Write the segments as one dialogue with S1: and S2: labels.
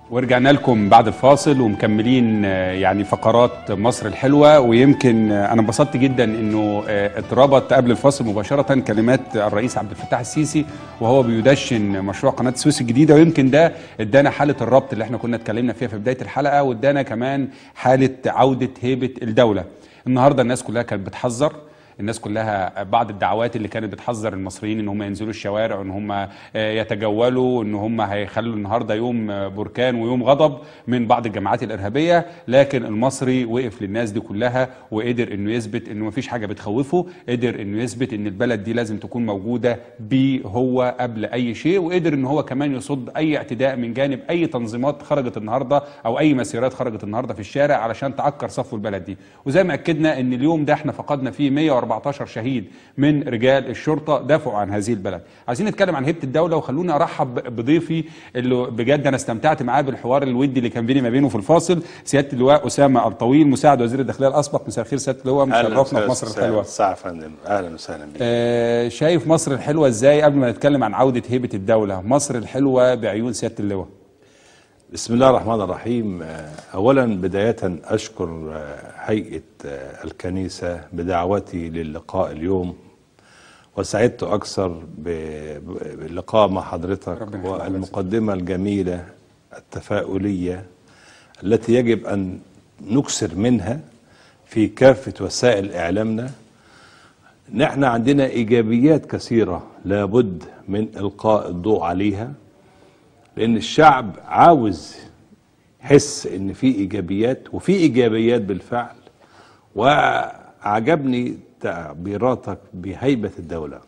S1: ورجعنا لكم بعد الفاصل ومكملين يعني فقرات مصر الحلوة. ويمكن أنا انبسطت جدا أنه اتربط قبل الفاصل مباشرة كلمات الرئيس عبد الفتاح السيسي وهو بيدشن مشروع قناة السويس الجديدة، ويمكن ده ادانا حالة الربط اللي احنا كنا اتكلمنا فيها في بداية الحلقة، وادانا كمان حالة عودة هيبة الدولة. النهاردة الناس كلها كانت بتحذر، الناس كلها بعض الدعوات اللي كانت بتحذر المصريين ان هم ينزلوا الشوارع وان هم يتجولوا وان هم هيخلوا النهارده يوم بركان ويوم غضب من بعض الجماعات الارهابيه، لكن المصري وقف للناس دي كلها وقدر انه يثبت انه مفيش حاجه بتخوفه، قدر انه يثبت ان البلد دي لازم تكون موجوده بيه هو قبل اي شيء، وقدر ان هو كمان يصد اي اعتداء من جانب اي تنظيمات خرجت النهارده او اي مسيرات خرجت النهارده في الشارع علشان تعكر صفو البلد دي. وزي ما اكدنا ان اليوم ده احنا فقدنا فيه 114 شهيد من رجال الشرطه دافعوا عن هذه البلد. عايزين نتكلم عن هيبه الدوله، وخلوني ارحب بضيفي اللي بجد انا استمتعت معاه بالحوار الودي اللي كان بيني ما بينه في الفاصل، سياده اللواء اسامه الطويل مساعد وزير الداخليه الاسبق. مساء الخير سياده اللواء، مشرفنا في مصر الحلوه.
S2: ساعة فندم، اهلا وسهلا بك.
S1: شايف مصر الحلوه ازاي قبل ما نتكلم عن عوده هيبه الدوله؟ مصر الحلوه بعيون سياده اللواء.
S2: بسم الله الرحمن الرحيم. اولا بدايه اشكر هيئه الكنيسه بدعوتي للقاء اليوم، وسعدت اكثر باللقاء مع حضرتك والمقدمه الجميله التفاؤليه التي يجب ان نكثر منها في كافه وسائل اعلامنا. نحن عندنا ايجابيات كثيره لابد من القاء الضوء عليها، لأن الشعب عاوز يحس إن في إيجابيات، وفي إيجابيات بالفعل. وعجبني تعبيراتك بهيبة الدولة.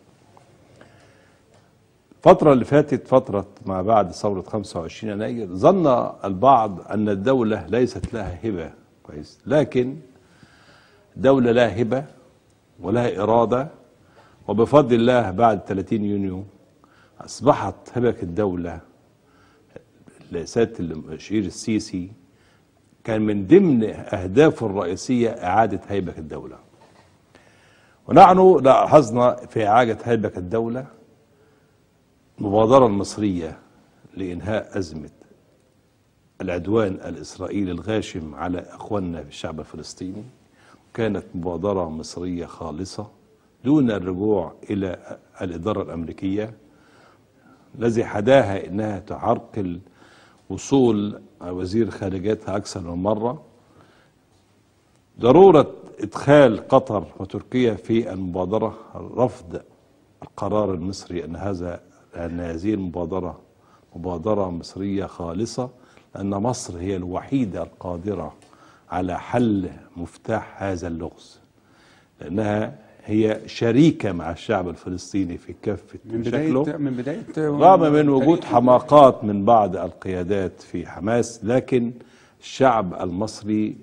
S2: الفترة اللي فاتت، فترة ما بعد ثورة 25 يناير، ظن البعض أن الدولة ليست لها هبة كويس، لكن الدولة لها هبة ولها إرادة، وبفضل الله بعد 30 يونيو أصبحت هبة الدولة سيادة المشير السيسي كان من ضمن أهدافه الرئيسية إعادة هيبة الدولة. ونحن لاحظنا في إعادة هيبة الدولة المبادرة المصرية لإنهاء أزمة العدوان الإسرائيلي الغاشم على أخواننا في الشعب الفلسطيني. كانت مبادرة مصرية خالصة دون الرجوع إلى الإدارة الأمريكية الذي حداها إنها تعرقل وصول وزير خارجيتها أكثر من مرة. ضرورة إدخال قطر وتركيا في المبادرة، رفض القرار المصري أن هذه المبادرة مبادرة مصرية خالصة، لأن مصر هي الوحيدة القادرة على حل مفتاح هذا اللغز، لأنها هي شريكة مع الشعب الفلسطيني في كافة مشاكله من بداية رغم من وجود حماقات من بعض القيادات في حماس، لكن الشعب المصري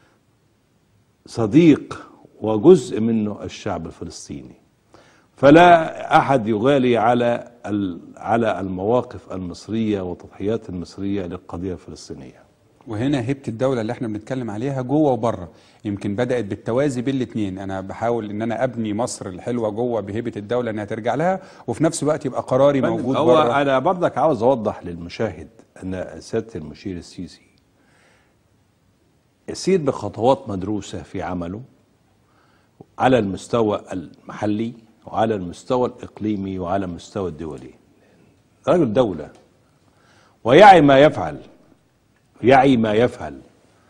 S2: صديق وجزء منه الشعب الفلسطيني. فلا أحد يغالي على المواقف المصرية والتضحيات المصرية للقضية الفلسطينية.
S1: وهنا هيبة الدولة اللي احنا بنتكلم عليها جوه وبره، يمكن بدأت بالتوازي بين الاثنين. انا بحاول ان انا ابني مصر الحلوة جوه بهيبة الدولة انها ترجع لها، وفي نفس الوقت يبقى قراري موجود بره.
S2: انا برضك عاوز اوضح للمشاهد ان سيادة المشير السيسي يسير بخطوات مدروسة في عمله على المستوى المحلي وعلى المستوى الإقليمي وعلى المستوى الدولي. رجل دولة ويعي ما يفعل،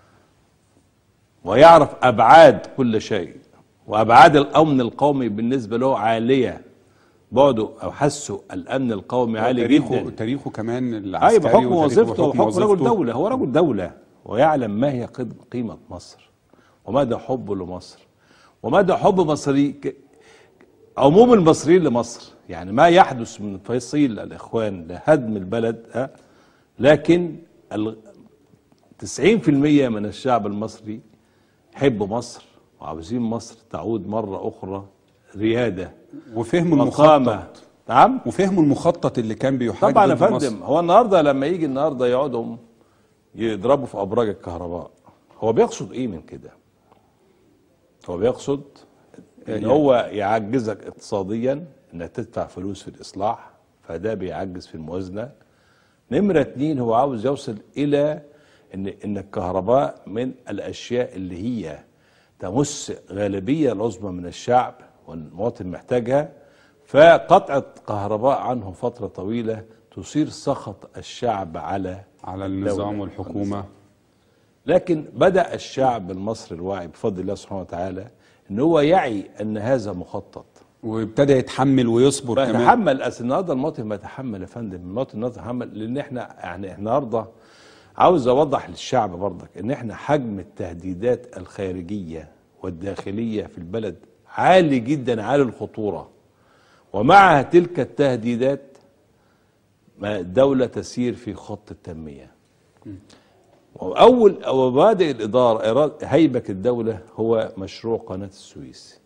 S2: ويعرف أبعاد كل شيء، وأبعاد الأمن القومي بالنسبة له عالية. بعده أو حسه الأمن القومي عالي جدا.
S1: تاريخه كمان العسكري
S2: بحكم وظيفته وحكم رجل دولة. هو رجل دولة ويعلم ما هي قيمة مصر ومدى حبه لمصر ومدى حب مصري عموم المصريين لمصر. يعني ما يحدث من فصيل الإخوان لهدم البلد، لكن 90% من الشعب المصري يحب مصر وعاوزين مصر تعود مرة أخرى ريادة
S1: وفهموا المخطط.
S2: نعم،
S1: وفهموا المخطط اللي كان بيحاج
S2: طبعا يا فندم. هو النهارده لما يجي النهارده يقعدوا يضربوا في أبراج الكهرباء، هو بيقصد إيه من كده؟ هو بيقصد إن هو يعجزك اقتصاديا، إنك تدفع فلوس في الإصلاح، فده بيعجز في الموازنة. نمرة 2 هو عاوز يوصل إلى إن الكهرباء من الأشياء اللي هي تمس غالبية العظمى من الشعب والمواطن محتاجها، فقطع الكهرباء عنه فترة طويلة تثير سخط الشعب على
S1: النظام والحكومة.
S2: لكن بدأ الشعب المصري الواعي بفضل الله سبحانه وتعالى ان هو يعي ان هذا مخطط،
S1: وابتدى يتحمل ويصبر كمان.
S2: يتحمل. اصل النهارده المواطن ما يتحمل يا فندم، المواطن النهارده يتحمل، لان احنا يعني النهارده عاوز اوضح للشعب برضك ان احنا حجم التهديدات الخارجيه والداخليه في البلد عالي جدا، عالي الخطوره، ومع تلك التهديدات الدوله تسير في خط التنميه. وأول مبادئ الإدارة هيبة الدولة هو مشروع قناة السويس.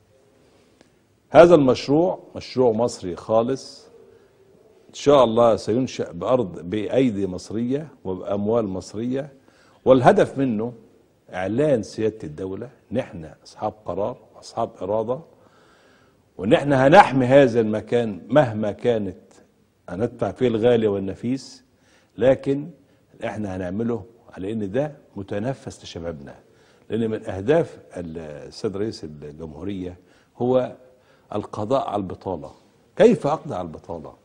S2: هذا المشروع مشروع مصري خالص، إن شاء الله سينشأ بأيدي مصرية وبأموال مصرية، والهدف منه إعلان سيادة الدولة إن إحنا أصحاب قرار وأصحاب إرادة، وإن إحنا هنحمي هذا المكان مهما كانت هندفع فيه الغالي والنفيس، لكن إحنا هنعمله على ان ده متنفس لشبابنا. لان من اهداف السيد رئيس الجمهوريه هو القضاء على البطاله. كيف اقضي على البطاله؟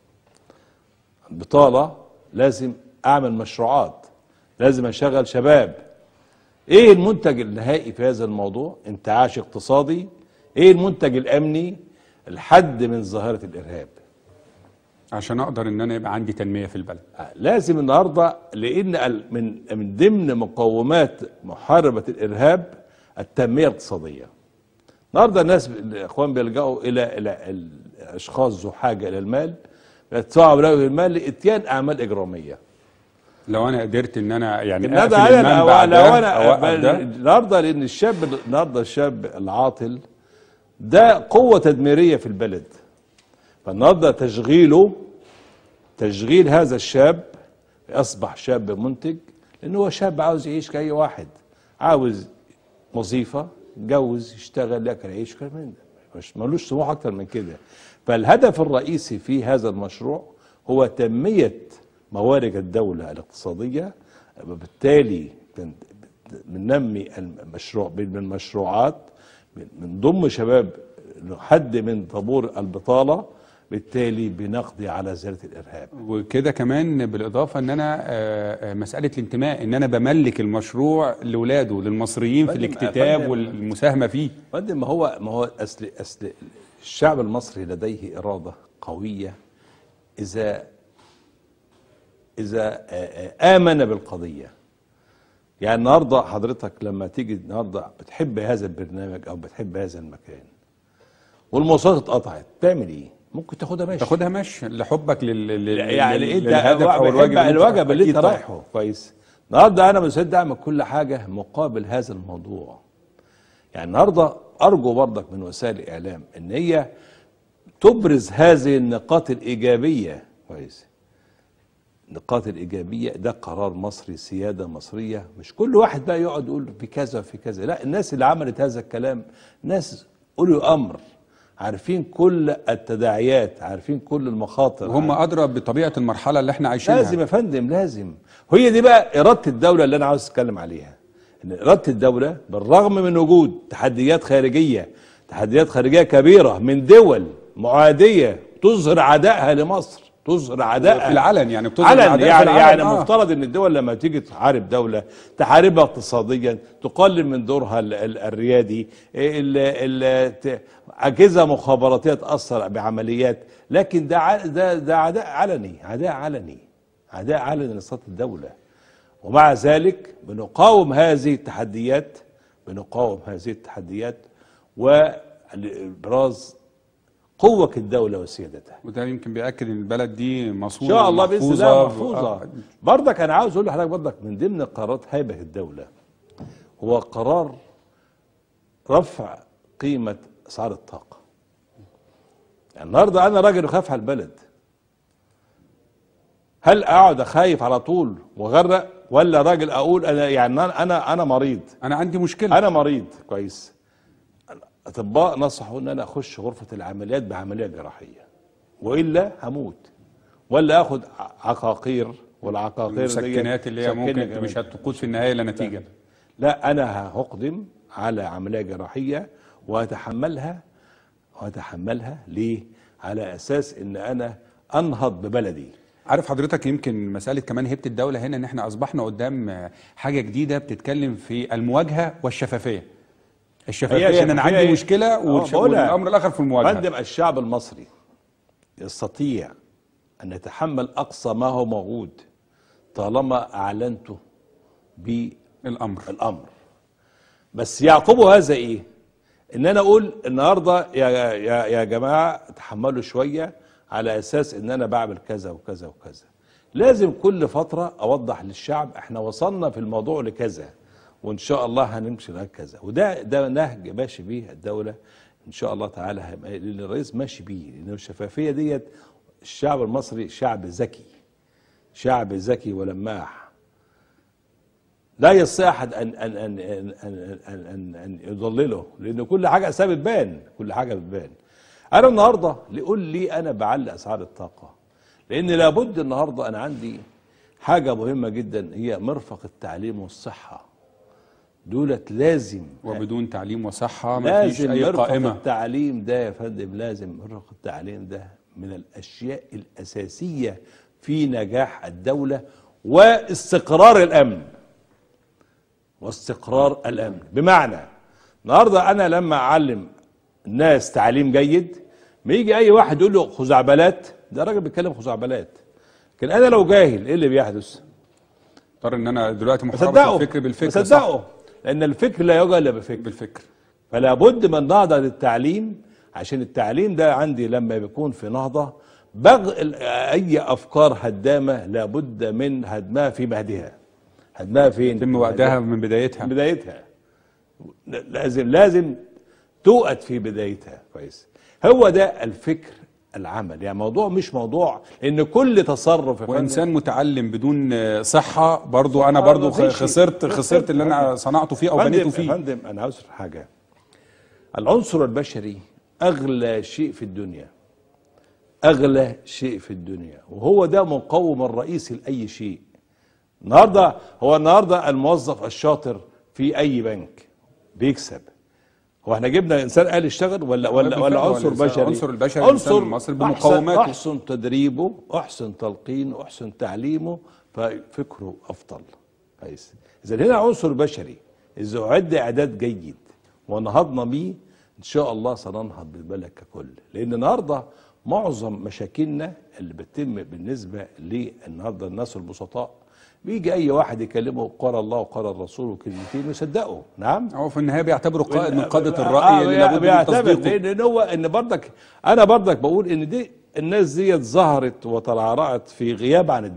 S2: البطاله لازم اعمل مشروعات، لازم اشغل شباب. ايه المنتج النهائي في هذا الموضوع؟ انتعاش اقتصادي. ايه المنتج الامني؟ الحد من ظاهره الارهاب،
S1: عشان اقدر ان انا يبقى عندي تنميه في البلد.
S2: لازم النهارده، لان من ضمن مقومات محاربه الارهاب التنميه الاقتصاديه. النهارده الناس الاخوان بيلجأوا الى الاشخاص ذو حاجه الى المال، يدفعوا له المال لاتيان اعمال اجراميه.
S1: لو انا قدرت ان انا يعني
S2: اقفل المنبع ده النهارده، لان الشاب العاطل ده قوه تدميريه في البلد. فالنهارده تشغيل هذا الشاب اصبح شاب منتج، لان هو شاب عاوز يعيش كأي واحد، عاوز وظيفه، يتجوز، يشتغل، ياكل، يعيش، كمان مش ملوش طموح اكتر من كده. فالهدف الرئيسي في هذا المشروع هو تنميه موارد الدوله الاقتصاديه، وبالتالي بننمي المشروع بالمشروعات، بنضم شباب لحد من طابور البطاله، بالتالي بنقضي على زيادة الإرهاب.
S1: وكده كمان بالإضافة أن أنا مسألة الانتماء، أن أنا بملك المشروع لولاده، للمصريين في الاكتتاب والمساهمة فيه.
S2: ما هو أصل الشعب المصري لديه إرادة قوية إذا آمن بالقضية. يعني النهارده حضرتك لما تيجي النهارده بتحب هذا البرنامج أو بتحب هذا المكان والمواصلات اتقطعت، تعمل إيه؟ ممكن تاخدها ماشي
S1: لحبك
S2: يعني انت الواجب اللي انت رايحه كويس. النهارده انا مستعد اعمل كل حاجه مقابل هذا الموضوع. يعني النهارده ارجو برضك من وسائل الاعلام ان هي تبرز هذه النقاط الايجابيه كويس. النقاط الايجابيه ده قرار مصري، سياده مصريه، مش كل واحد بقى يقعد يقول في كذا في كذا، لا، الناس اللي عملت هذا الكلام ناس اولي امر، عارفين كل التداعيات، عارفين كل المخاطر،
S1: وهم ادرى بطبيعه المرحله اللي احنا عايشينها.
S2: لازم يا فندم، لازم. هي دي بقى اراده الدوله اللي انا عاوز اتكلم عليها. ان اراده الدوله بالرغم من وجود تحديات خارجيه كبيره من دول معاديه تظهر عدائها لمصر، تظهر عدائها
S1: في العلن، يعني بتظهر
S2: علن. يعني مفترض ان الدول لما تيجي تحارب دوله تحاربها اقتصاديا، تقلل من دورها الريادي، اجهزه مخابراتيه تاثر بعمليات، لكن ده عداء علني لصالح الدوله. ومع ذلك بنقاوم هذه التحديات وابراز قوة الدولة وسيادتها.
S1: وده يمكن بيأكد ان البلد دي مصونة
S2: ان شاء الله باذن الله محفوظة. برضك انا عاوز اقول لحضرتك برضك من ضمن قرارات هيبة الدولة هو قرار رفع قيمة اسعار الطاقة. يعني النهارده انا راجل اخاف على البلد، هل اقعد اخايف على طول واغرق، ولا راجل اقول انا مريض،
S1: انا عندي مشكلة،
S2: انا مريض كويس، اطباء نصحوا ان انا اخش غرفه العمليات بعمليه جراحيه والا هموت، ولا اخد عقاقير والعقاقير دي
S1: المسكنات اللي هي ممكن
S2: كمان.
S1: مش هتقود في النهايه لنتيجه.
S2: لا، انا هقدم على عمليه جراحيه وهتحملها ليه؟ على اساس ان انا انهض ببلدي.
S1: عارف حضرتك، يمكن مساله كمان هيبه الدوله هنا ان احنا اصبحنا قدام حاجه جديده بتتكلم في المواجهه والشفافيه. الشفافيه ان انا عندي مشكله والامر الاخر في المواجهه.
S2: قدم الشعب المصري يستطيع ان يتحمل اقصى ما هو موجود طالما اعلنته بالامر. بس يعقبه هذا ايه؟ ان انا اقول النهارده يا جماعه تحملوا شويه على اساس ان انا بعمل كذا وكذا وكذا. لازم كل فتره اوضح للشعب احنا وصلنا في الموضوع لكذا وان شاء الله هنمشي لغايه كذا. وده نهج ماشي بيه الدوله ان شاء الله تعالى، اللي الرئيس ماشي بيه. لان الشفافيه ديت، الشعب المصري شعب ذكي ولماح، لا يستطيع احد ان يضلله، لان كل حاجه بتبان. انا النهارده قول لي انا بعلي اسعار الطاقه، لان لابد النهارده انا عندي حاجه مهمه جدا هي مرفق التعليم والصحه. دولت لازم،
S1: وبدون تعليم وصحه مفيش اي قائمه.
S2: مرفق التعليم ده يا فندم، لازم مرفق التعليم ده من الاشياء الاساسيه في نجاح الدوله واستقرار الامن. بمعنى النهارده انا لما اعلم الناس تعليم جيد، ما يجي اي واحد يقول له خزعبلات، ده راجل بيتكلم خزعبلات. لكن انا لو جاهل ايه اللي بيحدث؟
S1: اضطر ان انا دلوقتي محاربه الفكر بالفكر.
S2: صدقه، لان الفكر لا يوجد الا بالفكر. فلا بد من نهضه للتعليم، عشان التعليم ده عندي لما بيكون في نهضه اي افكار هدامه لابد من هدمها في مهدها. هدمها فين؟
S1: يتم وقتها من بدايتها.
S2: لازم توقت في بدايتها كويس. هو ده الفكر العمل. يعني موضوع مش موضوع ان كل تصرف
S1: وانسان متعلم بدون صحه برضو انا برضو خسرت اللي انا صنعته فيه او بنيته فيه.
S2: يا فندم انا عاوز حاجه، العنصر البشري اغلى شيء في الدنيا، وهو ده مقوم الرئيسي لاي شيء. النهارده الموظف الشاطر في اي بنك بيكسب. هو احنا جبنا انسان آلي يشتغل ولا عنصر بشري؟
S1: عنصر البشري الانسان المصري بمقوماته.
S2: احسن تدريبه، احسن تلقينه، احسن تعليمه، ففكره افضل. كويس. اذا هنا عنصر بشري اذا اعد اعداد جيد ونهضنا بيه ان شاء الله سننهض بالبلد ككل. لان النهارده معظم مشاكلنا اللي بتتم بالنسبه للنهارده الناس البسطاء، بيجي اي واحد يكلمه قال الله وقال الرسول وكلمتين ويصدقوا. نعم،
S1: هو في النهايه بيعتبره قائد من قاده الراي اللي لابد من تصديقه.
S2: لان هو انا برضك بقول ان دي الناس ديت ظهرت وترعرعت في غياب عن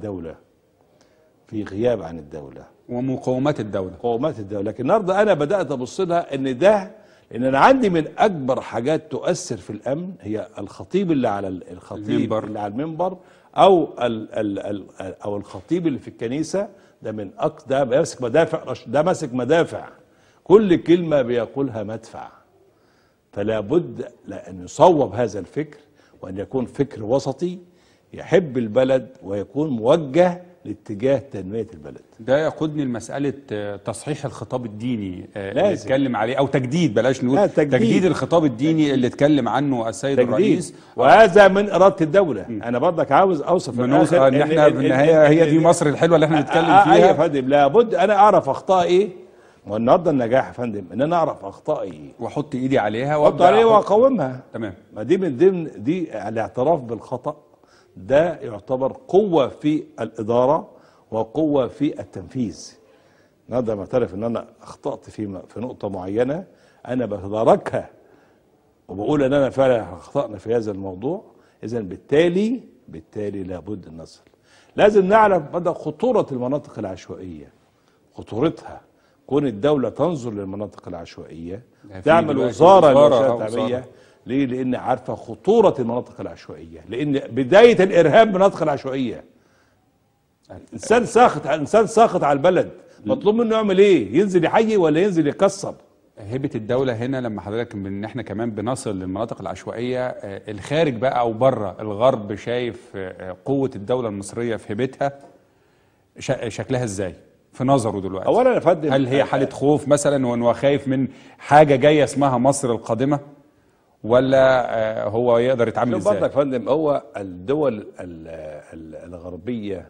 S2: الدوله ومقومات الدوله. لكن النهارده انا بدات ابص لها ان انا عندي من اكبر حاجات تؤثر في الامن هي الخطيب اللي على المنبر او الخطيب اللي في الكنيسه. ده ماسك مدافع، كل كلمه بيقولها مدفع. فلا بد ان يصوب هذا الفكر وان يكون فكر وسطي يحب البلد ويكون موجه لاتجاه تنميه البلد.
S1: ده يقودني لمساله تصحيح الخطاب الديني اللي اتكلم عليه، او تجديد، بلاش نقول تجديد الخطاب الديني اللي اتكلم عنه السيد الرئيس.
S2: وهذا من اراده الدوله. انا برضك عاوز اوصف
S1: ان احنا في النهايه هي دي مصر الحلوه اللي احنا بنتكلم فيها.
S2: يا فندم لابد انا اعرف اخطائي ايه، والنهارده النجاح يا فندم ان انا اعرف اخطائي ايه
S1: واحط ايدي عليها
S2: واقاومها.
S1: تمام.
S2: ما دي من ضمن الاعتراف بالخطا. ده يعتبر قوة في الإدارة وقوة في التنفيذ. نقدر نعترف ان انا اخطأت في نقطة معينة، انا بتداركها وبقول ان انا فعلا اخطأنا في هذا الموضوع. اذا بالتالي لابد ان نصل. لازم نعرف مدى خطورة المناطق العشوائية، خطورتها. كون الدولة تنظر للمناطق العشوائية، تعمل وزارة تعمية. ليه؟ لان عارفه خطوره المناطق العشوائيه، لان بدايه الارهاب مناطق العشوائيه. انسان ساخط على البلد، مطلوب منه يعمل ايه؟ ينزل يحيي ولا ينزل يكسب؟
S1: هيبه الدوله هنا لما حضرتك ان احنا كمان بنصل للمناطق العشوائيه، الخارج بقى او بره الغرب شايف قوه الدوله المصريه في هيبتها، شكلها ازاي في نظره دلوقتي؟
S2: اولا يا فندم،
S1: هل هي حاله خوف مثلا وانه خايف من حاجه جايه اسمها مصر القادمه، ولا هو يقدر يتعامل
S2: شوف
S1: ازاي؟
S2: برضك يا فندم، هو الدول الغربيه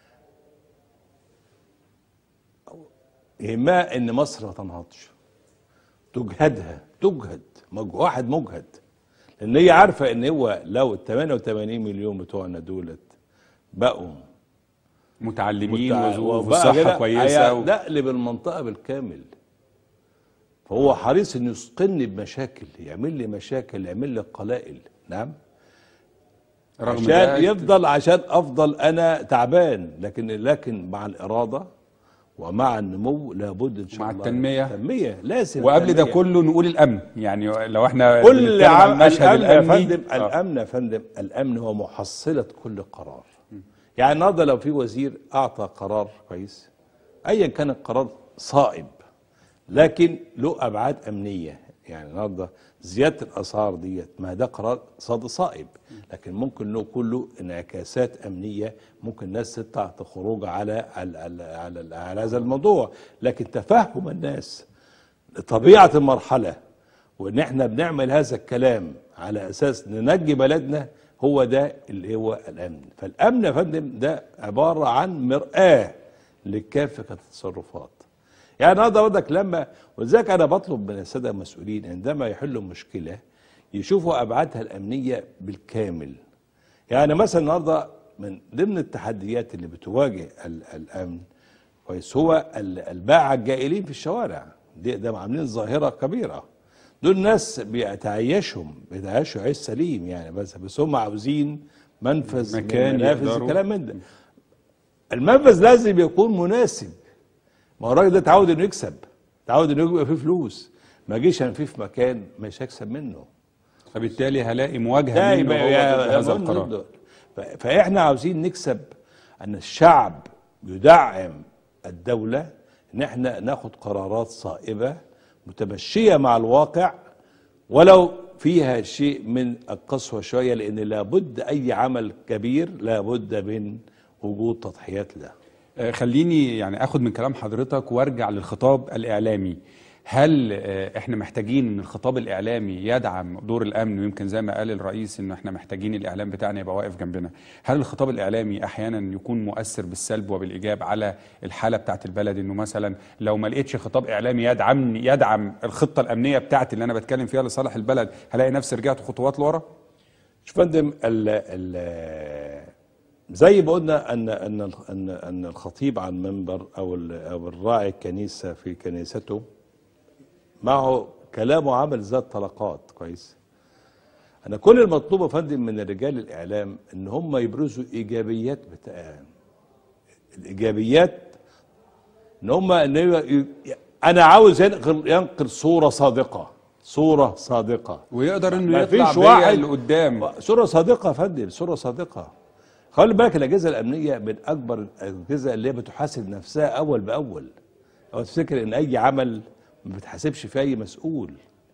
S2: يهمها ان مصر ما تنهضش، تجهد واحد مجهد، لان هي عارفه ان هو لو ال 88 مليون بتوعنا دولت بقوا
S1: متعلمين
S2: وبقى
S1: وصحه
S2: كده
S1: كويسه
S2: هيقلب المنطقه بالكامل. فهو حريص انه يثقلني بمشاكل، يعمل لي مشاكل، يعمل لي قلائل. نعم،
S1: رغم
S2: عشان
S1: ده
S2: يفضل، عشان افضل انا تعبان. لكن مع الاراده ومع النمو لابد ان شاء
S1: مع
S2: الله
S1: التنميه
S2: لازم.
S1: وقبل ده
S2: التنمية.
S1: كله نقول الامن، يعني لو احنا
S2: كل
S1: بنتكلم عن المشهد
S2: الامن يا
S1: الامني
S2: فندم، الامن يا فندم، الامن هو محصله كل قرار. يعني النهارده لو في وزير اعطى قرار كويس، ايا كان القرار صائب لكن له ابعاد امنيه. يعني النهارده زياده الاسعار ديت، ما ده قرار صائب، لكن ممكن له كله انعكاسات امنيه، ممكن الناس تطلع تخرج على هذا الموضوع. لكن تفهم الناس لطبيعه المرحله، وان احنا بنعمل هذا الكلام على اساس ننجي بلدنا، هو ده اللي هو الامن. فالامن يا فندم ده عباره عن مرآة لكافه التصرفات. يعني النهارده برضك لما، ولذلك انا بطلب من الساده المسؤولين عندما يحلوا مشكله يشوفوا ابعادها الامنيه بالكامل. يعني مثلا النهارده من ضمن التحديات اللي بتواجه الامن كويس هو الباعة الجائلين في الشوارع. ده عاملين ظاهره كبيره. دول ناس بيعيشوا عيش سليم يعني، بس هم عاوزين منفذ،
S1: مكان
S2: منافذ، الكلام من ده. المنفذ لازم يكون مناسب. ما هو الراجل ده اتعود انه يكسب، اتعود انه يبقى فيه فلوس، ما جيش انا فيه في مكان مش هكسب منه،
S1: فبالتالي هلاقي مواجهه منه هو ضد هذا القرار.
S2: فاحنا عاوزين نكسب ان الشعب يدعم الدوله، ان احنا ناخد قرارات صائبه متمشيه مع الواقع، ولو فيها شيء من القسوه شويه، لان لابد اي عمل كبير لابد من وجود تضحيات له.
S1: خليني يعني اخد من كلام حضرتك وارجع للخطاب الاعلامي. هل احنا محتاجين ان الخطاب الاعلامي يدعم دور الامن؟ ويمكن زي ما قال الرئيس ان احنا محتاجين الاعلام بتاعنا يبقى واقف جنبنا. هل الخطاب الاعلامي احيانا يكون مؤثر بالسلب وبالايجاب على الحاله بتاعت البلد؟ انه مثلا لو ما لقيتش خطاب اعلامي يدعم الخطه الامنيه بتاعتي اللي انا بتكلم فيها لصالح البلد، هلاقي نفسي رجعت خطوات لورا؟
S2: شوف يا فندم، زي ما قلنا ان الخطيب على المنبر او الراعي الكنيسه في كنيسته معه كلامه عمل ذات طلقات كويس. انا كل المطلوب يا فندم من رجال الاعلام ان هم يبرزوا ايجابيات الايجابيات، ان هم انا عاوز ينقل صوره صادقه
S1: ويقدر انه يطلع بيها لقدام.
S2: صوره صادقه يا فندم، صوره صادقه. خلي بالك الاجهزه الامنيه من اكبر الاجهزه اللي هي بتحاسب نفسها اول باول. او تفتكر ان اي عمل ما بتحاسبش فيه اي مسؤول،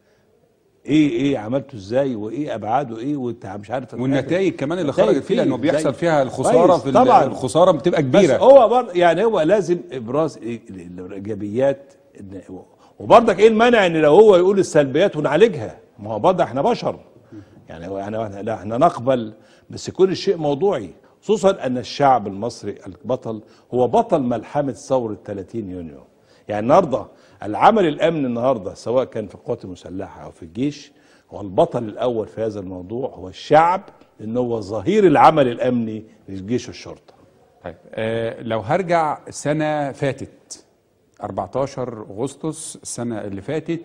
S2: ايه عملته ازاي وايه ابعاده ايه وانت مش عارف،
S1: والنتائج كمان اللي خرجت فيه، لانه بيحصل فيها الخساره في
S2: طبعا.
S1: الخساره بتبقى كبيره.
S2: بس هو برضه يعني هو لازم ابراز الايجابيات، وبرضك ايه المانع ان لو هو يقول السلبيات ونعالجها؟ ما هو برضه احنا بشر يعني احنا نقبل، بس يكون الشيء موضوعي، خصوصا ان الشعب المصري البطل هو بطل ملحمه ثوره 30 يونيو. يعني النهارده العمل الامني النهارده سواء كان في القوات المسلحه او في الجيش، هو البطل الاول في هذا الموضوع هو الشعب، لان هو ظهير العمل الامني للجيش والشرطه.
S1: طيب لو هرجع سنه فاتت 14 اغسطس السنه اللي فاتت،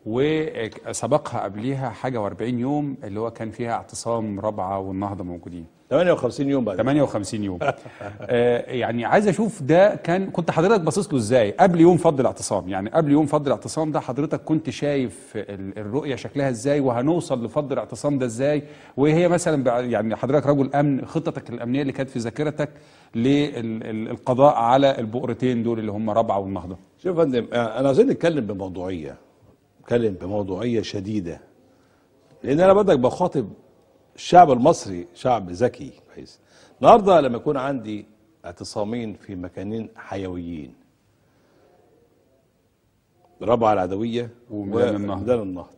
S1: وسبقها قبليها حاجه و40 يوم اللي هو كان فيها اعتصام رابعه والنهضه موجودين،
S2: 58 يوم بعد
S1: 58 يوم. يعني عايز اشوف ده كنت حضرتك باصص له ازاي قبل يوم فض الاعتصام؟ يعني قبل يوم فض الاعتصام ده حضرتك كنت شايف الرؤيه شكلها ازاي، وهنوصل لفض الاعتصام ده ازاي؟ وهي مثلا يعني حضرتك رجل امن، خطتك الامنيه اللي كانت في ذاكرتك للقضاء على البؤرتين دول اللي هم رابعه والنهضه؟
S2: شوف يا فندم، انا عايزين نتكلم بموضوعيه شديده، لان انا بدك بخاطب الشعب المصري، شعب ذكي كويس. النهارده لما يكون عندي اعتصامين في مكانين حيويين، رابعة العدوية وميدان النهضة.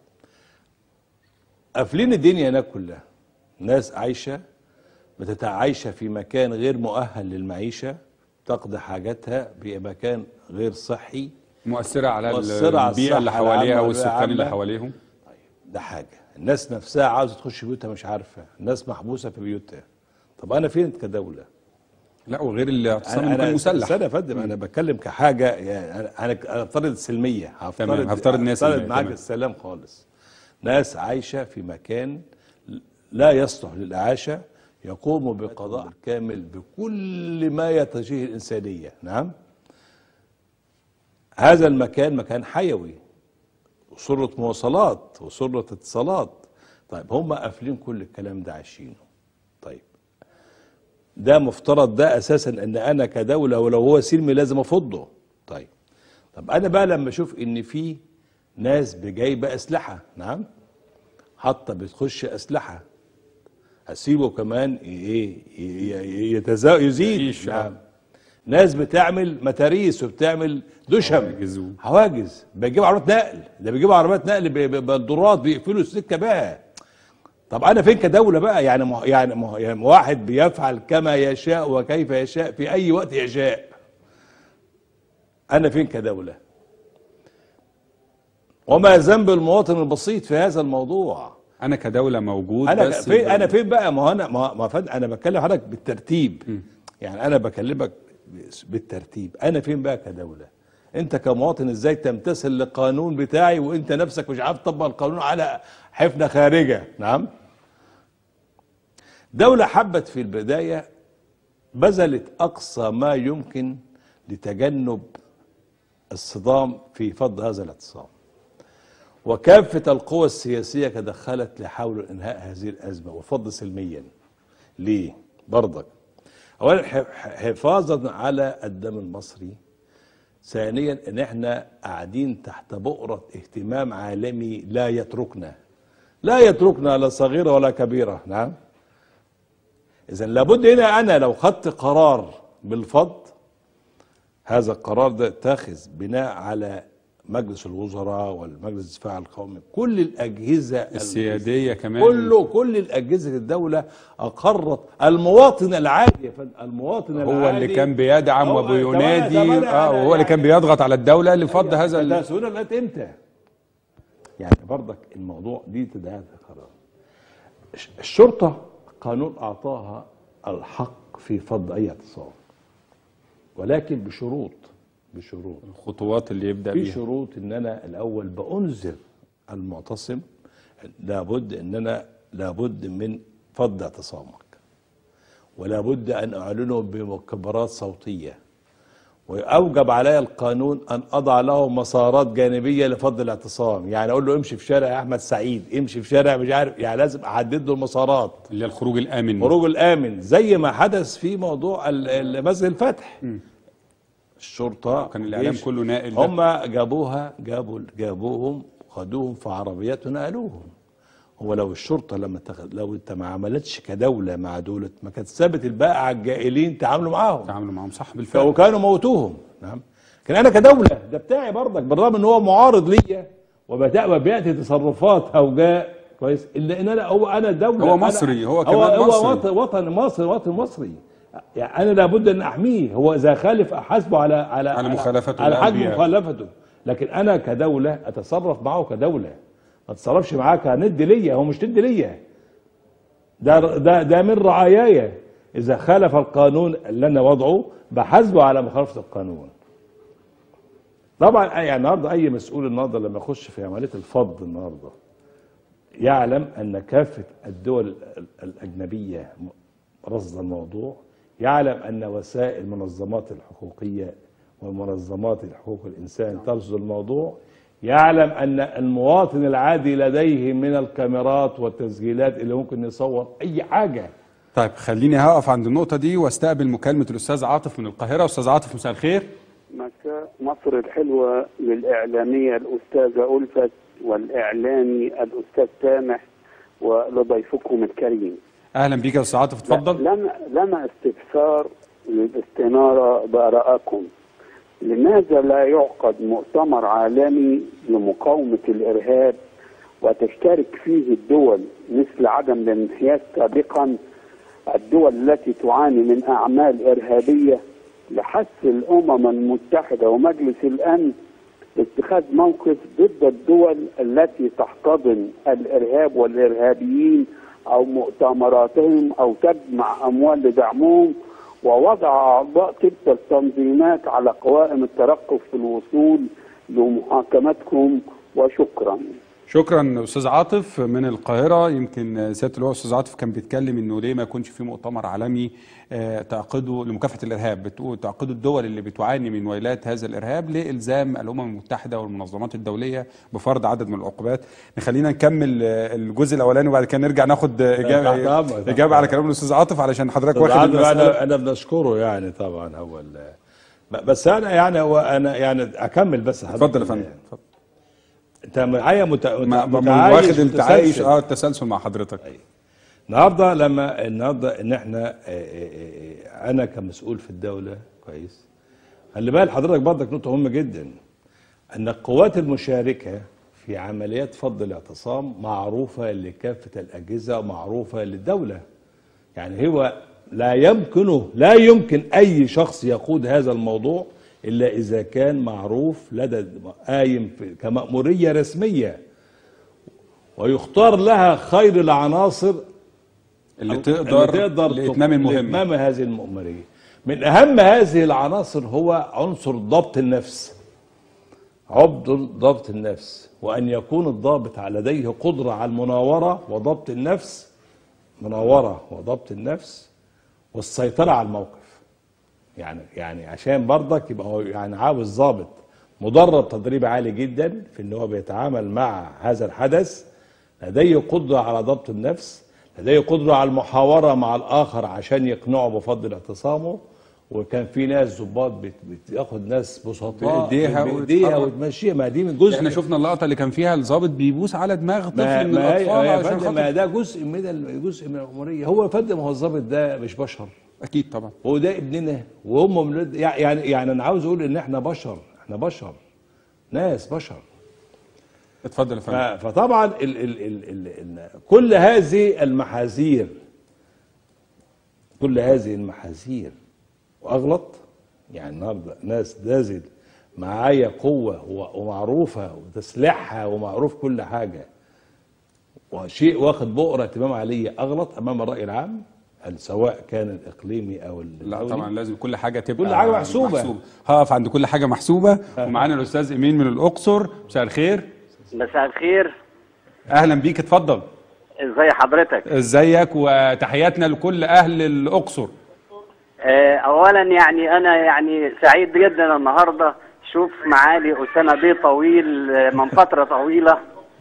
S2: قافلين الدنيا هناك كلها، ناس عايشة عايشة في مكان غير مؤهل للمعيشة، تقضي حاجاتها بمكان غير صحي،
S1: مؤثرة على
S2: مؤثرة
S1: البيئة اللي حواليها والسكان اللي
S2: العامة.
S1: حواليهم.
S2: ده حاجة. الناس نفسها عاوزة تخش بيوتها مش عارفة، الناس محبوسة في بيوتها. طب أنا فين كدولة؟
S1: لا، وغير الاعتصام اللي كان مسلح.
S2: أنا يا فندم أنا بتكلم كحاجة، يعني أنا هفترض السلمية،
S1: هفترض ناس
S2: هفترض معاك السلام خالص. ناس عايشة في مكان لا يصلح للإعاشة، يقوم بقضاء كامل بكل ما يتجه الإنسانية. نعم، هذا المكان مكان حيوي، وسرة مواصلات وسرة اتصالات. طيب هم قافلين كل الكلام ده عايشينه. طيب ده مفترض، ده اساسا ان انا كدولة ولو هو سلمي لازم افضه. طيب انا بقى لما اشوف ان في ناس جايبه اسلحة، نعم، حتى بتخش اسلحة، اسيبه كمان يزيد. نعم، ناس بتعمل متاريس وبتعمل دشم حواجز، بيجيبوا عربيات نقل، ده بيجيبوا عربيات نقل بالدورات بيقفلوا السكه بقى. طب انا فين كدوله بقى؟ يعني واحد بيفعل كما يشاء وكيف يشاء في اي وقت يشاء. انا فين كدوله؟ وما ذنب المواطن البسيط في هذا الموضوع؟
S1: انا كدوله موجود،
S2: بس انا فين بقى؟ ما انا بتكلم حضرتك بالترتيب. يعني انا بكلمك بالترتيب. انا فين بقى كدولة؟ انت كمواطن ازاي تمتثل للقانون بتاعي وانت نفسك مش عارف تطبق القانون على حفنة خارجة؟ نعم، دولة حبت في البداية، بذلت اقصى ما يمكن لتجنب الصدام في فض هذا الاعتصام، وكافة القوى السياسية تدخلت لحاول انهاء هذه الازمة وفض سلميا. ليه؟ برضك اولا حفاظا على الدم المصري، ثانيا ان احنا قاعدين تحت بؤرة اهتمام عالمي لا يتركنا لا صغيرة ولا كبيرة. نعم، اذا لابد هنا انا لو خدت قرار بالفض، هذا القرار ده اتاخذ بناء على مجلس الوزراء والمجلس الدفاع القومي، كل الاجهزه
S1: السياديه كمان،
S2: كل الاجهزه الدوله اقرت. المواطن العادي يا فندم، المواطن
S1: هو
S2: العادي
S1: اللي كان بيدعم وبينادي، وهو اللي كان بيضغط على الدوله لفض هذا
S2: التسويق. لغايه امتى؟ يعني برضك الموضوع دي تداعيات قرار. الشرطه قانون اعطاها الحق في فض اي اعتصام، ولكن بشروط
S1: الخطوات اللي يبدأ بيها.
S2: في شروط ان انا الاول بأنذر المعتصم، لابد من فض اعتصامك، ولابد ان اعلنه بمكبرات صوتية، وأوجب علي القانون أن أضع له مسارات جانبية لفض الاعتصام. يعني أقول له امشي في شارع أحمد سعيد، امشي في شارع مش عارف، يعني لازم أحدد له المسارات
S1: اللي هي الخروج الآمن.
S2: الخروج الآمن زي ما حدث في موضوع مسجد الفتح. الشرطة
S1: كان الإعلام كله ناقل،
S2: هم جابوهم خدوهم في عربيات ونقلوهم. هو لو الشرطة لو انت ما عملتش كدولة مع دولة، ما كانت سابت الباقي على الجائلين تعاملوا معاهم
S1: صح بالفعل،
S2: وكانوا موتوهم. نعم، لكن انا كدولة ده بتاعي برضك، بالرغم ان هو معارض ليا وبياتي تصرفات هوجاء كويس، الا ان انا دولة،
S1: هو مصري، هو كمان مصري،
S2: هو وطن مصري. يعني انا لابد ان احميه. هو اذا خالف احاسبه على
S1: مخالفته،
S2: على حجم مخالفته، لكن انا كدولة اتصرف معه كدولة، ما تتصرفش معاه كند ليا. هو مش ند ليا، ده من رعاياي. اذا خالف القانون اللي انا وضعه بحاسبه على مخالفة القانون. طبعا يعني النهارده اي مسؤول النهارده لما يخش في عملية الفض النهارده يعلم ان كافة الدول الاجنبية رصد الموضوع، يعلم ان وسائل المنظمات الحقوقية ومنظمات حقوق الانسان ترصد الموضوع، يعلم ان المواطن العادي لديه من الكاميرات والتسجيلات اللي ممكن يصور اي حاجة.
S1: طيب خليني هقف عند النقطة دي واستقبل مكالمة الأستاذ عاطف من القاهرة. أستاذ عاطف، مساء الخير.
S3: مساء مصر الحلوة للإعلامية الأستاذة ألفت والإعلامي الأستاذ سامح ولضيفكم الكريم.
S1: أهلا بك يا أستاذ عاطف، اتفضل.
S3: لنا استفسار للاستنارة بآرائكم. لماذا لا يعقد مؤتمر عالمي لمقاومة الإرهاب وتشترك فيه الدول مثل عدم الانحياز سابقا الدول التي تعاني من أعمال إرهابية لحث الأمم المتحدة ومجلس الأمن لاتخاذ موقف ضد الدول التي تحتضن الإرهاب والإرهابيين أو مؤتمراتهم أو تجمع أموال لدعمهم، ووضع أعضاء تلك التنظيمات على قوائم الترقب في الوصول لمحاكمتهم؟ وشكرا.
S1: شكرا استاذ عاطف من القاهره. يمكن سياده اللواء استاذ عاطف كان بيتكلم انه ليه ما يكونش في مؤتمر عالمي تعقده لمكافحه الارهاب، تعقده الدول اللي بتعاني من ويلات هذا الارهاب لالزام الامم المتحده والمنظمات الدوليه بفرض عدد من العقوبات. خلينا نكمل الجزء الاولاني وبعد كده نرجع ناخد اجابه على كلام الاستاذ عاطف علشان حضرتك واخد المسألة.
S2: انا بنشكره يعني طبعا هو بس انا يعني يعني اكمل بس.
S1: اتفضل يا فندم. اتفضل.
S2: انت معايا
S1: واخد التعايش التسلسل مع حضرتك.
S2: النهارده ان احنا انا كمسؤول في الدوله كويس. خلي بال حضرتك برضك نقطه مهمه جدا، ان القوات المشاركه في عمليات فض الاعتصام معروفه لكافه الاجهزه ومعروفه للدوله. يعني هو لا يمكن اي شخص يقود هذا الموضوع إلا إذا كان معروف لدى قايم كمأمورية رسمية، ويختار لها خير العناصر
S1: اللي تقدر لإتمام
S2: هذه المأمورية. من أهم هذه العناصر هو عنصر ضبط النفس. ضبط النفس، وأن يكون الضابط لديه قدرة على المناورة وضبط النفس والسيطرة على الموقف. يعني عشان برضك يبقى هو يعني عاوز ضابط مدرب تدريب عالي جدا في ان هو بيتعامل مع هذا الحدث، لديه قدره على ضبط النفس، لديه قدره على المحاوره مع الاخر عشان يقنعه بفضل اعتصامه. وكان في ناس ضباط بتاخد ناس بسطاء بايديها وتمشيها. ما دي من جزء.
S1: احنا شفنا اللقطه اللي كان فيها الضابط بيبوس على دماغ طفل من الاطفال.
S2: ما ده جزء من الاموريه. هو يا فندم هو الضابط ده مش بشر؟
S1: اكيد طبعا.
S2: هو ده ابننا وهم يعني انا عاوز اقول ان احنا بشر ناس بشر.
S1: اتفضل يا فندم.
S2: فطبعا كل هذه المحاذير واغلط. يعني النهارده ناس نازل معايا قوه ومعروفه وتسليحها ومعروف كل حاجه، وشيء واخد بؤره اهتمام عليه، اغلط امام الراي العام سواء كان الاقليمي او الدولي.
S1: لا طبعا لازم كل حاجه تبقى
S2: كل حاجه محسوبه.
S1: هقف عند كل حاجه محسوبه. ومعانا الاستاذ امين من الاقصر. مساء الخير.
S4: مساء الخير.
S1: اهلا بيك. اتفضل.
S4: ازي حضرتك؟
S1: ازيك وتحياتنا لكل اهل الاقصر.
S4: اولا يعني انا يعني سعيد جدا النهارده شوف معالي اسامه بيه طويل من فتره طويله.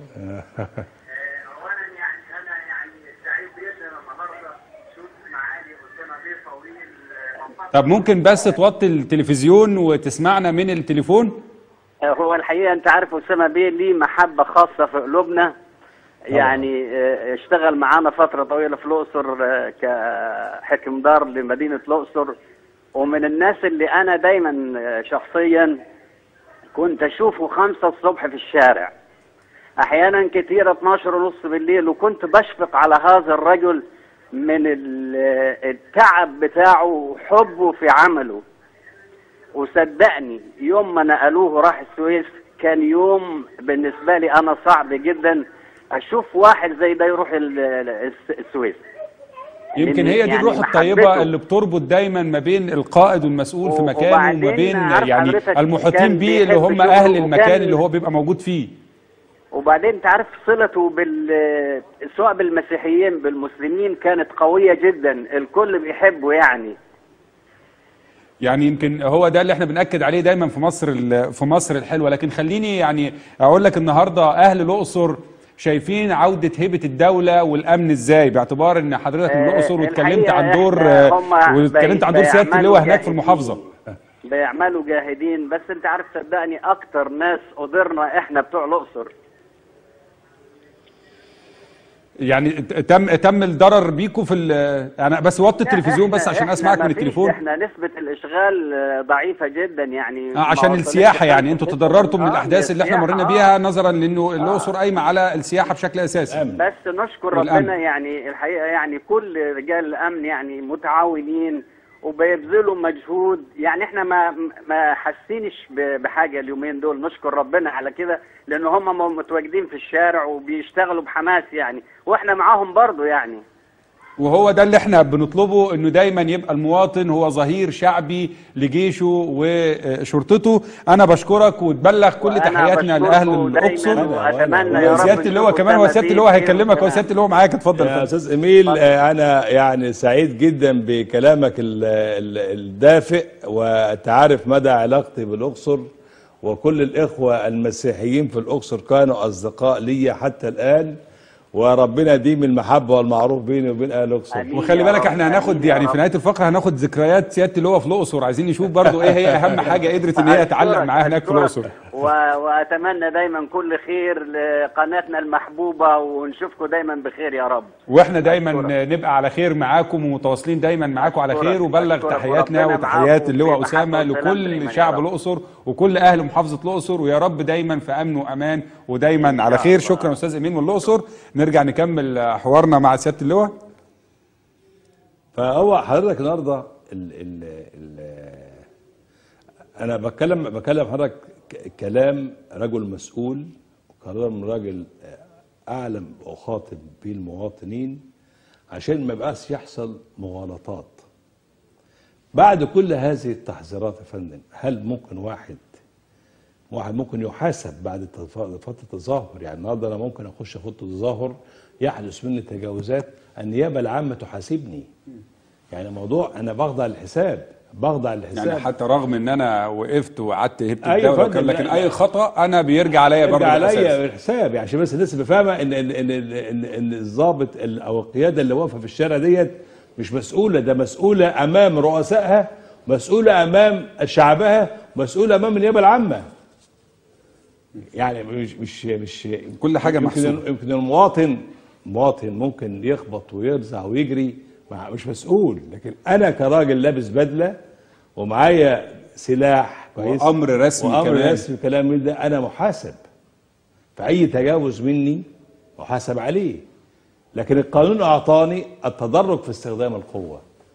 S1: طب ممكن بس توطي التلفزيون وتسمعنا من التليفون؟
S4: هو الحقيقه انت عارف اسامه بيه ليه محبه خاصه في قلوبنا. يعني اشتغل معانا فتره طويله في الاقصر كحكمدار لمدينه الاقصر، ومن الناس اللي انا دايما شخصيا كنت اشوفه 5 الصبح في الشارع، احيانا كتير 12:30 بالليل، وكنت بشفق على هذا الرجل من التعب بتاعه وحبه في عمله. وصدقني يوم ما نقلوه راح السويس كان يوم بالنسبة لي أنا صعب جدا أشوف واحد زي ده يروح السويس.
S1: يمكن هي دي الروح الطيبة اللي بتربط دايما ما بين القائد والمسؤول في مكانه وما بين يعني المحيطين بيه اللي هم أهل المكان اللي هو بيبقى موجود فيه.
S4: وبعدين انت عارف صلته سواء بالمسيحيين بالمسلمين كانت قوية جدا، الكل بيحبه
S1: يعني يمكن هو ده اللي احنا بنأكد عليه دايما في مصر الحلوة. لكن خليني يعني اقول لك النهارده اهل الاقصر شايفين عودة هيبة الدولة والامن ازاي، باعتبار ان حضرتك من الاقصر واتكلمت عن دور سيادة اللواء هناك في المحافظة.
S4: بيعملوا جاهدين، بس انت عارف صدقني اكتر ناس قدرنا احنا بتوع الاقصر.
S1: يعني تم الضرر بيكم في انا بس وطي التلفزيون بس عشان اسمعك من التليفون.
S4: احنا نسبة الاشغال ضعيفة جدا يعني
S1: عشان السياحة، يعني انتوا تضررتوا من الاحداث اللي احنا مرينا بيها نظرا لانه الاقصر قايمة على السياحة بشكل اساسي.
S4: بس نشكر ربنا يعني الحقيقة، يعني كل رجال الامن يعني متعاونين وبيبذلوا مجهود، يعني احنا ما حاسينش بحاجه اليومين دول، نشكر ربنا على كده، لان هم متواجدين في الشارع وبيشتغلوا بحماس يعني، واحنا معاهم برضو يعني.
S1: وهو ده اللي احنا بنطلبه، انه دايما يبقى المواطن هو ظهير شعبي لجيشه وشرطته. انا بشكرك وتبلغ كل تحياتنا لاهل الاقصر.
S4: واتمنى يا رب
S1: سياده اللواء كمان، وسياده اللواء هيكلمك، وسياده اللواء معاك. اتفضل
S2: يا استاذ ايميل. انا يعني سعيد جدا بكلامك الدافئ، وتعرف مدى علاقتي بالاقصر، وكل الاخوه المسيحيين في الاقصر كانوا اصدقاء لي حتى الان، وربنا يديم المحبه والمعروف بيني وبين اهل الاقصر.
S1: وخلي بالك احنا هناخد يعني في نهايه الفقره هناخد ذكريات سياده اللواء في الاقصر، عايزين نشوف برضو ايه هي اهم حاجه قدرت ان هي تعلق معاها هناك في الاقصر.
S4: واتمنى دايما كل خير لقناتنا المحبوبه، ونشوفكم دايما بخير يا رب.
S1: واحنا دايما نبقى على خير معاكم ومتواصلين دايما معاكم على خير. وبلغ تحياتنا وتحيات اللواء اسامه لكل شعب الاقصر وكل اهل محافظه الاقصر، ويا رب دايما في امن وامان ودايما على خير. شكرا استاذ امين من الاقصر. نرجع نكمل حوارنا مع سياده اللواء.
S2: فهو حضرتك النهارده انا بكلم حضرتك كلام رجل مسؤول، وكلام راجل اعلم اخاطب بيه المواطنين عشان ما يبقاش يحصل مغالطات. بعد كل هذه التحذيرات يا فندم، هل ممكن واحد ممكن يحاسب بعد فتره التظاهر؟ يعني النهارده انا ممكن اخش فتره التظاهر يحدث مني تجاوزات، النيابه العامه تحاسبني. يعني موضوع انا بخضع للحساب،
S1: يعني حتى رغم ان انا وقفت وقعدت هبت الدوله وكان، لكن اي خطا انا بيرجع عليا برضه
S2: الحساب. يعني عشان بس الناس فاهمه ان الضابط او القياده اللي واقفه في الشارع ديت مش مسؤوله، ده مسؤوله امام رؤسائها، مسؤوله امام شعبها، مسؤوله امام النيابه العامه. يعني مش
S1: كل حاجه محسوبه.
S2: يمكن المواطن ممكن يخبط ويرزع ويجري، مش مسؤول، لكن انا كراجل لابس بدله ومعايا سلاح كويس
S1: وامر رسمي
S2: كلام من ده، انا محاسب. فاي تجاوز مني محاسب عليه. لكن القانون اعطاني التدرج في استخدام القوه.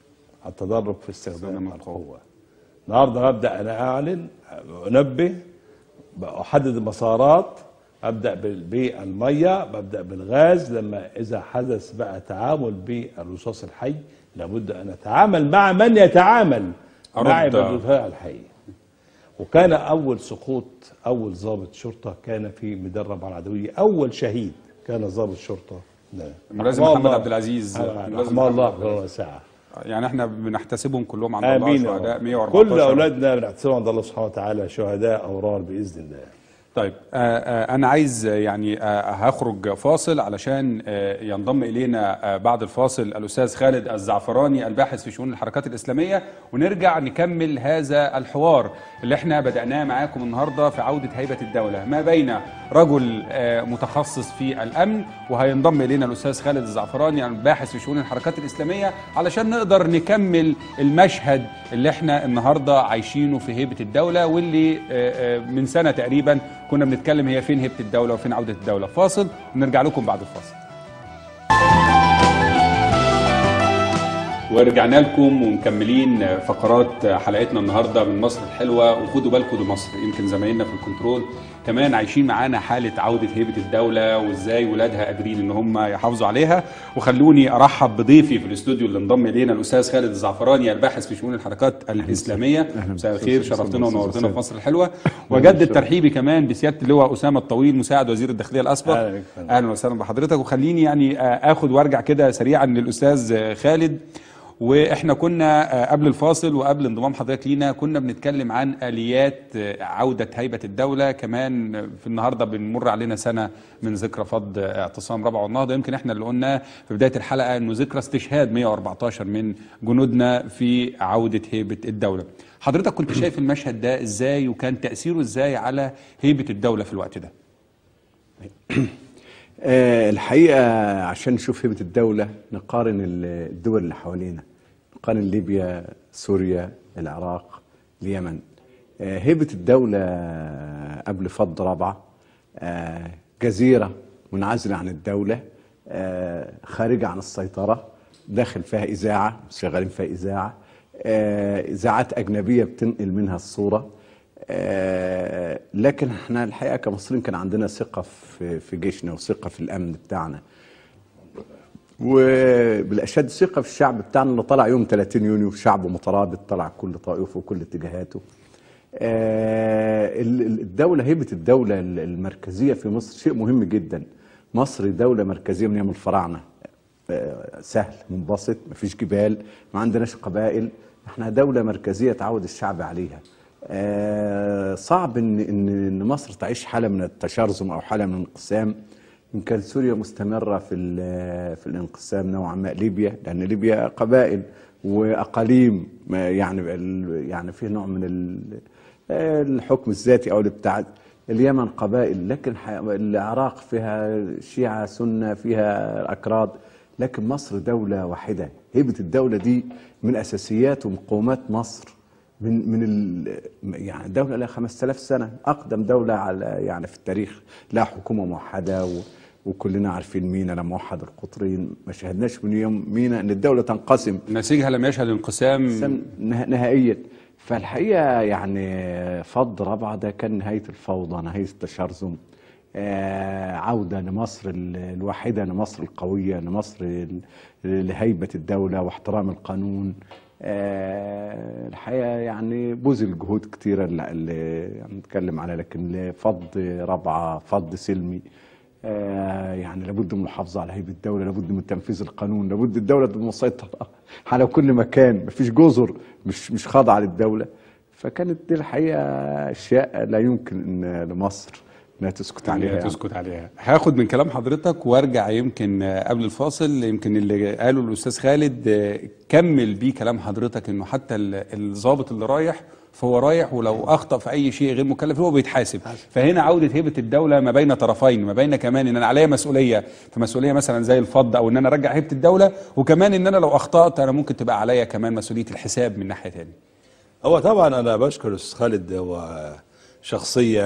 S2: النهارده ابدا انا اعلن، انبه، احدد المسارات، ابدا بالميه، ببدا بالغاز. لما اذا حدث بقى تعامل بالرصاص الحي، لابد ان اتعامل مع من يتعامل مع بالرصاص الحي. وكان اول سقوط، اول ضابط شرطه كان في مدرب على العدويه، اول شهيد كان ضابط شرطه
S1: الملازم محمد عبد العزيز
S2: رحمه الله وسعه.
S1: يعني احنا بنحتسبهم كلهم عند الله شهداء 114.
S2: كل اولادنا بنحتسبهم عند الله سبحانه وتعالى شهداء اورار باذن الله.
S1: طيب أنا عايز يعني هخرج فاصل علشان ينضم إلينا بعد الفاصل الأستاذ خالد الزعفراني الباحث في شؤون الحركات الإسلامية، ونرجع نكمل هذا الحوار اللي احنا بدأناه معاكم النهاردة في عودة هيبة الدولة ما بين رجل متخصص في الأمن، وهينضم إلينا الأستاذ خالد الزعفراني الباحث في شؤون الحركات الإسلامية علشان نقدر نكمل المشهد اللي احنا النهاردة عايشينه في هيبة الدولة، واللي من سنة تقريبا كنا بنتكلم هي فين هيبة الدولة وفين عودة الدولة. فاصل ونرجع لكم بعد الفاصل. ورجعنا لكم ومكملين فقرات حلقتنا النهارده من مصر الحلوه. وخدوا بالكم دي مصر، يمكن زمايلنا في الكنترول كمان عايشين معانا حاله عوده هيبه الدوله، وازاي ولادها قادرين ان هم يحافظوا عليها. وخلوني ارحب بضيفي في الاستوديو اللي انضم الينا الاستاذ خالد الزعفراني الباحث في شؤون الحركات الاسلاميه. مساء الخير، شرفتنا ونورتنا في مصر الحلوه. وجدد ترحيبي كمان بسياده اللواء اسامه الطويل مساعد وزير الداخليه الاسبق. اهلا وسهلا بحضرتك. وخليني يعني اخد وارجع كده سريعا للاستاذ خالد. واحنا كنا قبل الفاصل وقبل انضمام حضرتك لينا كنا بنتكلم عن اليات عوده هيبه الدوله. كمان في النهارده بنمر علينا سنه من ذكرى فض اعتصام رابعه والنهضه. يمكن احنا اللي قلنا في بدايه الحلقه انه ذكرى استشهاد 114 من جنودنا في عوده هيبه الدوله. حضرتك كنت شايف المشهد ده ازاي، وكان تاثيره ازاي على هيبه الدوله في الوقت ده؟
S5: الحقيقة عشان نشوف هيبة الدولة نقارن الدول اللي حوالينا، نقارن ليبيا، سوريا، العراق، اليمن. هيبة الدولة قبل فض رابعة جزيرة منعزلة عن الدولة، خارجة عن السيطرة، داخل فيها إذاعة، شغالين فيها إذاعات أجنبية بتنقل منها الصورة. لكن احنا الحقيقة كمصريين كان عندنا ثقة في جيشنا وثقة في الأمن بتاعنا، وبالأشد ثقة في الشعب بتاعنا اللي طلع يوم 30 يونيو، شعب مترابط طلع كل طائفه وكل اتجاهاته. الدولة، هيبة الدولة المركزية في مصر شيء مهم جدا. مصر دولة مركزية من أيام الفراعنة، سهل، منبسط، مفيش جبال، ما عندناش قبائل، احنا دولة مركزية تعود الشعب عليها. صعب ان مصر تعيش حالة من التشرذم او حالة من الانقسام. ان كان سوريا مستمرة في الانقسام نوعا ما، ليبيا، لان ليبيا قبائل واقاليم، يعني فيه نوع من الحكم الذاتي او الابتعاد. اليمن قبائل، لكن العراق فيها شيعة سنة، فيها أكراد، لكن مصر دولة واحدة. هيبة الدولة دي من أساسيات ومقومات مصر، يعني دولة لها 5000 سنة، أقدم دولة يعني في التاريخ، لها حكومة موحدة، وكلنا عارفين مينا لما وحد القطرين، ما شاهدناش من يوم مينا أن الدولة تنقسم،
S1: نسيجها لم يشهد انقسام
S5: نهائيا. فالحقيقة يعني فض رابعة ده كان نهاية الفوضى، نهاية التشرذم، عودة لمصر الواحدة، لمصر القوية، لمصر لهيبة الدولة واحترام القانون. الحقيقة يعني بذل جهود كتيرة اللي نتكلم عليها، لكن فض رابعة فض سلمي. يعني لابد من المحافظة على هيبة الدولة، لابد من تنفيذ القانون، لابد الدولة تبقى مسيطرة على كل مكان، مفيش جزر مش خاضعة للدولة. فكانت دي الحقيقة أشياء لا يمكن إن لمصر انها تسكت عليها،
S1: يعني تسكت عليها. هاخد من كلام حضرتك وارجع يمكن قبل الفاصل، يمكن اللي قاله الاستاذ خالد كمل بيه كلام حضرتك، انه حتى الضابط اللي رايح فهو رايح، ولو اخطا في اي شيء غير مكلف هو بيتحاسب. فهنا عوده هيبه الدوله ما بين طرفين، ما بين كمان ان انا عليا مسؤوليه، فمسؤوليه مثلا زي الفض، او ان انا ارجع هيبه الدوله، وكمان ان انا لو اخطات انا ممكن تبقى عليا كمان مسؤوليه الحساب من ناحيه ثانيه.
S2: هو طبعا انا بشكر الاستاذ خالد، هو شخصيه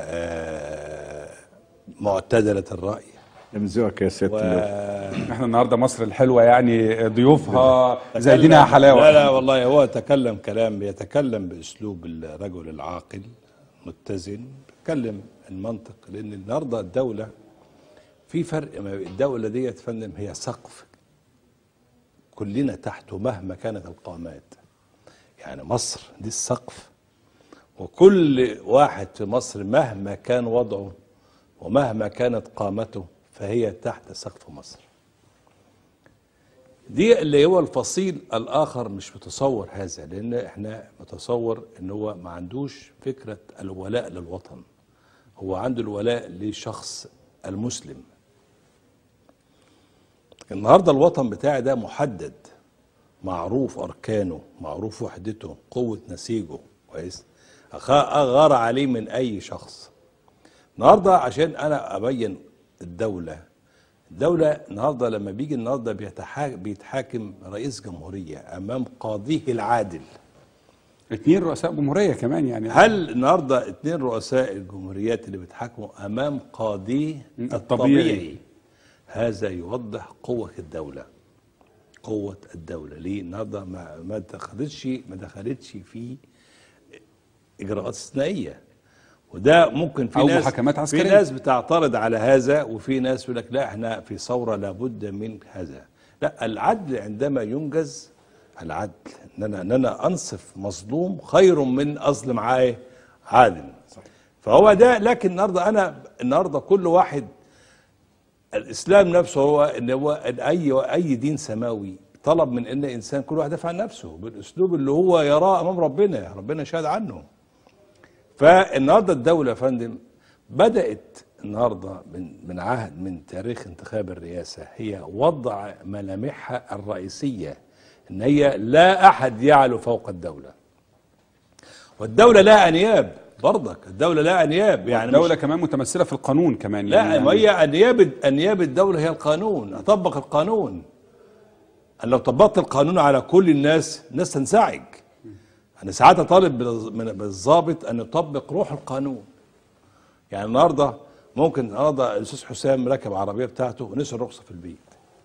S2: معتدله الراي.
S5: يمزوك يا ست.
S1: احنا النهارده مصر الحلوه يعني ضيوفها زايدينها حلاوه.
S2: لا والله هو تكلم كلام، بيتكلم باسلوب الرجل العاقل متزن، بيتكلم المنطق، لان النهارده الدوله في فرق. الدوله دي فندم هي سقف كلنا تحته مهما كانت القامات. يعني مصر دي السقف، وكل واحد في مصر مهما كان وضعه ومهما كانت قامته فهي تحت سقف مصر. دي اللي هو الفصيل الآخر مش متصور هذا، لأن احنا متصور ان هو ما عندوش فكرة الولاء للوطن، هو عنده الولاء لشخص المسلم. النهاردة الوطن بتاعي ده محدد، معروف أركانه، معروف وحدته، قوة نسيجه، كويس، أغار عليه من أي شخص. النهارده عشان أنا أبين الدولة النهارده لما بيجي النهارده بيتحاكم رئيس جمهورية أمام قاضيه العادل.
S1: 2 رؤساء جمهورية كمان يعني.
S2: هل النهارده 2 رؤساء الجمهوريات اللي بيتحاكموا أمام قاضيه الطبيعي؟ هذا يوضح قوة الدولة. قوة الدولة ليه النهارده ما دخلتش في إجراءات استثنائية. وده ممكن في ناس
S1: محاكمات عسكرية،
S2: في ناس بتعترض على هذا، وفي ناس يقول لك لا احنا في ثورة لابد من هذا. لا، العدل عندما ينجز، العدل ان انا انصف مظلوم خير من اظلم عادل. فهو ده. لكن النهارده كل واحد، الاسلام نفسه هو ان هو اي دين سماوي طلب من ان انسان كل واحد يدافع عن نفسه بالاسلوب اللي هو يراه امام ربنا شهد عنه. فالنهارده الدوله يا فندم بدات النهارده من تاريخ انتخاب الرئاسه هي وضع ملامحها الرئيسيه، ان هي لا احد يعلو فوق الدوله، والدوله لها انياب. برضك الدوله لها انياب، يعني
S1: الدولة كمان متمثلة في القانون كمان
S2: لا،
S1: يعني
S2: ما هي انياب الدوله هي القانون، اطبق القانون. أنا لو طبقت القانون على كل الناس تنزعج. انا ساعات اطالب بالضابط ان يطبق روح القانون. يعني النهارده ممكن الاستاذ حسام ركب عربيه بتاعته ونسي الرخصه في البيت،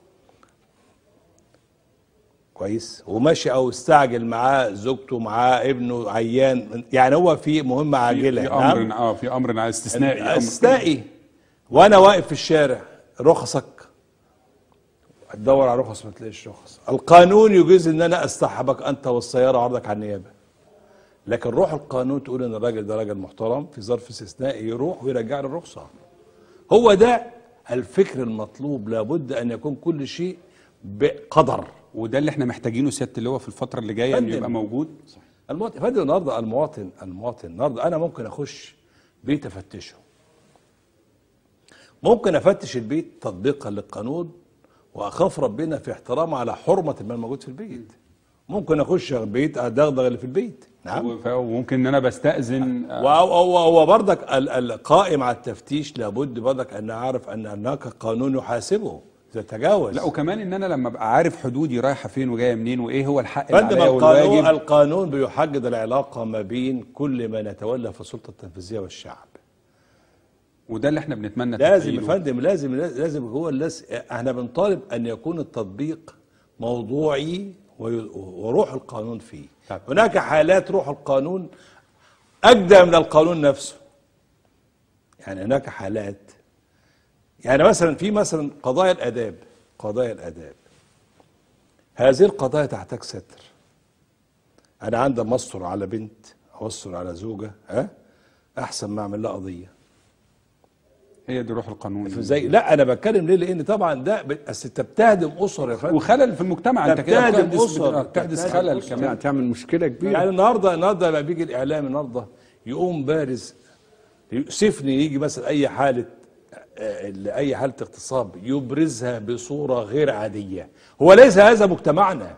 S2: كويس، وماشي او استعجل معاه زوجته، معاه ابنه عيان، يعني هو في مهمه عاجله،
S1: في امر في امر استثنائي
S2: وانا واقف في الشارع، رخصك تدور على رخص ما تلاقيش رخص، القانون يجوز ان انا استحبك انت والسياره وعرضك على النيابه، لكن روح القانون تقول ان الراجل ده راجل محترم، في ظرف استثنائي يروح ويرجع لي الرخصه. هو ده الفكر المطلوب، لابد ان يكون كل شيء بقدر،
S1: وده اللي احنا محتاجينه سياده اللواء في الفتره اللي جايه انه يبقى موجود.
S2: المواطن فادي النهارده، المواطن النهارده انا ممكن اخش بيت افتشه، ممكن افتش البيت تطبيقا للقانون واخاف ربنا في احترام على حرمه المال الموجود في البيت. ممكن اخش بيت ادغدغ اللي في البيت، نعم،
S1: وممكن ان انا بستاذن
S2: وبرضك القائم على التفتيش لابد برضك ان اعرف ان هناك قانون يحاسبه اذا تجاوز.
S1: لا، وكمان ان انا لما ابقى عارف حدودي رايحه فين وجايه منين وايه هو الحق اللي
S2: عندما
S1: عليا والواجب.
S2: القانون بيحدد العلاقه ما بين كل من يتولى في السلطه التنفيذيه والشعب،
S1: وده اللي احنا بنتمنى
S2: لازم يا فندم، لازم هو احنا بنطالب ان يكون التطبيق موضوعي وروح القانون فيه. هناك حالات روح القانون اجدى من القانون نفسه، يعني هناك حالات، يعني مثلا في قضايا الاداب، هذه القضايا تحتاج ستر. انا عندما استر على بنت او استر على زوجه احسن ما اعمل لها قضيه.
S1: هي دي روح القانون
S2: زي لا، انا بتكلم ليه؟ لان طبعا ده انت بتهدم اسر يا فندم،
S1: وخلل في المجتمع، انت كده بتحدث خلل كمان،
S5: تعمل مشكله كبيره.
S2: يعني النهارده لما بيجي الاعلام النهارده يقوم بارز يؤسفني، يجي مثلا اي حاله اغتصاب يبرزها بصوره غير عاديه. هو ليس هذا مجتمعنا،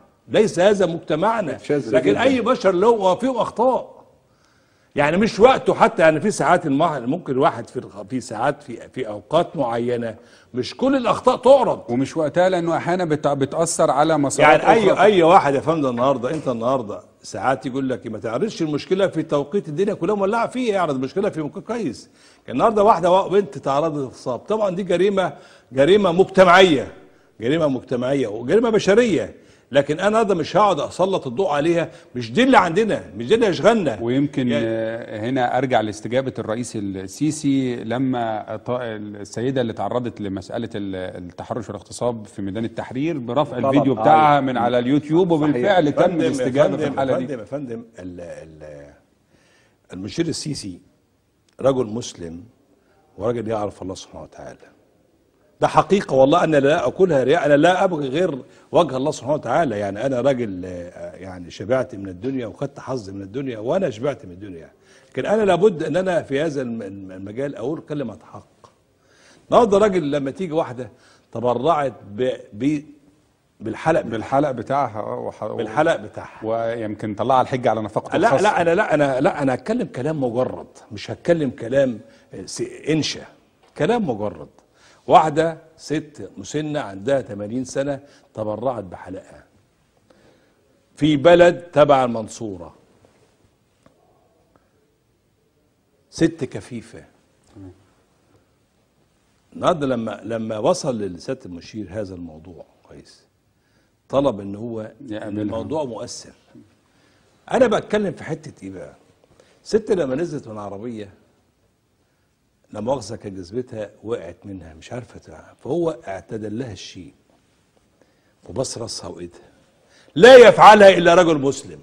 S2: لكن اي بشر له فيهم اخطاء، يعني مش وقته حتى. يعني في ساعات ممكن الواحد في ساعات في اوقات معينه مش كل الاخطاء تعرض،
S1: ومش وقتها، لانه احيانا بتاثر على مسارات
S2: يعني اي واحد يا فندم النهارده ساعات يقول لك ما تعرضش المشكله في توقيت الدنيا كلها مولعه فيه، يعرض المشكله في مكان كويس. النهارده واحده بنت تعرض للاغتصاب، طبعا دي جريمه مجتمعيه وجريمه بشريه، لكن انا ده مش هقعد اسلط الضوء عليها، مش دي اللي عندنا، مش دي اللي يشغلنا.
S1: ويمكن يعني هنا ارجع لاستجابه الرئيس السيسي لما السيده اللي تعرضت لمساله التحرش والاغتصاب في ميدان التحرير برفع الفيديو بتاعها من على اليوتيوب، وبالفعل تم الاستجابه في الحاله دي.
S2: يا فندم المشير السيسي رجل مسلم ورجل يعرف الله سبحانه وتعالى، ده حقيقة والله. أنا لا أقولها رياء، أنا لا أبغي غير وجه الله سبحانه وتعالى. يعني أنا راجل يعني شبعت من الدنيا وخدت حظ من الدنيا، وأنا شبعت من الدنيا، لكن أنا لابد أن أنا في هذا المجال أقول كلمة حق. النهارده راجل لما تيجي واحدة تبرعت بالحلق
S1: بتاعها ويمكن طلعها الحجة على نفقته
S2: الخاصة. لا أنا هتكلم كلام مجرد، مش هتكلم كلام إنشا، كلام مجرد. واحدة ست مسنة عندها 80 سنة تبرعت بحلقها في بلد تبع المنصورة، ست كفيفة. النهارده لما وصل لسيادة المشير هذا الموضوع كويس، طلب ان هو الموضوع مؤثر. انا بتكلم في حتة ايه بقى؟ ست لما نزلت من عربية لا مؤاخذة كان جذبتها وقعت منها مش عارفة تعرف، فهو اعتدل لها الشيء وبص راسها وايدها. لا يفعلها الا رجل مسلم.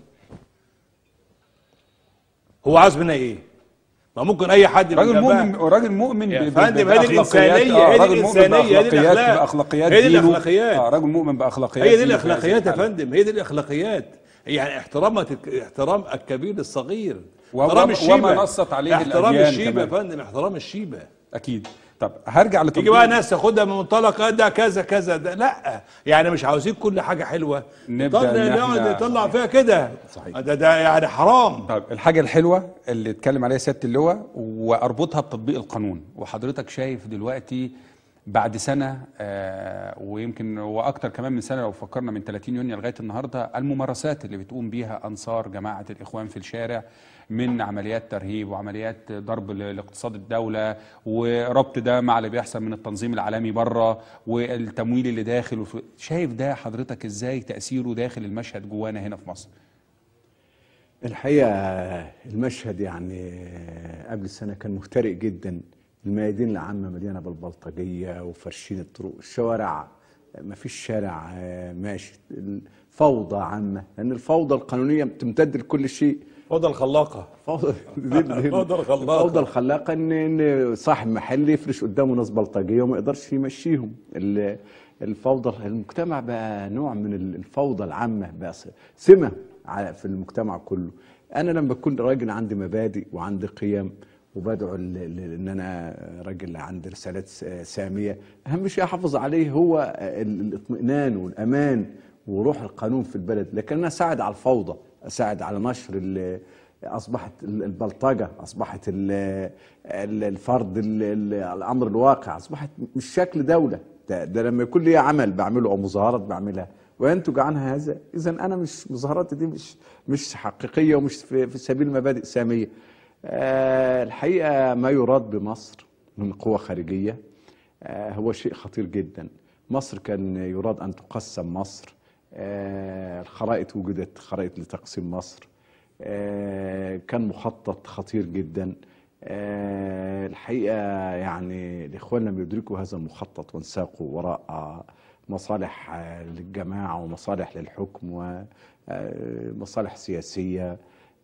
S2: هو عاوز منها ايه؟ ما ممكن اي حد
S1: راجل مؤمن
S2: يا فندم، هذه الانسانيه، هذه الانسانيه،
S1: باخلاقيات
S2: هذه الاخلاقيات،
S1: راجل مؤمن باخلاقيات،
S2: هي دي الاخلاقيات يا فندم، هي دي الاخلاقيات. يعني احترام الكبير للصغير، احترام الشيبه،
S1: وما نصت عليه
S2: احترام الشيبه يا فندم، احترام الشيبه.
S1: اكيد. طب هرجع
S2: يجي
S1: لتطبيق
S2: بقى ناس تاخدها من منطلق ده كذا كذا ده، لا يعني مش عاوزين كل حاجه حلوه
S1: نبدأ إن
S2: نقعد
S1: إحنا-
S2: نطلع فيها كده.
S5: صحيح.
S2: ده يعني حرام.
S1: طيب الحاجة الحلوة اللي اتكلم عليها سيادة اللواء واربطها بتطبيق القانون، وحضرتك شايف دلوقتي بعد سنة ويمكن واكتر كمان من سنة لو فكرنا من 30 يونيو لغاية النهاردة، الممارسات اللي بتقوم بيها انصار جماعة الاخوان في الشارع من عمليات ترهيب وعمليات ضرب لاقتصاد الدولة، وربط ده مع اللي بيحصل من التنظيم العالمي بره والتمويل اللي داخل شايف ده حضرتك ازاي تأثيره داخل المشهد جوانا هنا في مصر؟
S5: الحقيقة المشهد يعني قبل السنة كان مفترق جدا. الميادين العامة مليانة بالبلطجية وفرشين الطرق، الشوارع ما فيش شارع ماشي، فوضى عامة، لأن الفوضى القانونية بتمتد لكل شيء.
S2: فوضى الخلاقة.
S5: فوضى
S2: فوضى الخلاقة.
S5: الفوضى الخلاقة إن صاحب محل يفرش قدامه ناس بلطجية وما يقدرش يمشيهم. الفوضى، المجتمع بقى نوع من الفوضى العامة، بقى سمة في المجتمع كله. أنا لما بكون راجل عندي مبادئ وعندي قيم وبدعو ان انا راجل عندي رسالات ساميه، اهم شيء احافظ عليه هو الاطمئنان والامان وروح القانون في البلد. لكن انا اساعد على الفوضى، اساعد على نشر اصبحت البلطجه، اصبحت الفرض الامر الواقع، اصبحت مش شكل دوله. ده لما يكون لي عمل بعمله او مظاهرات بعملها وينتج عنها هذا، اذا انا مش مظاهراتي دي مش حقيقيه ومش في سبيل مبادئ ساميه. الحقيقة ما يراد بمصر من قوة خارجية هو شيء خطير جدا. مصر كان يراد أن تقسم مصر، الخرائط وجدت، خرائط لتقسيم مصر، كان مخطط خطير جدا. الحقيقة يعني الإخوان لم يدركوا هذا المخطط وانساقوا وراء مصالح للجماعة ومصالح للحكم ومصالح سياسية.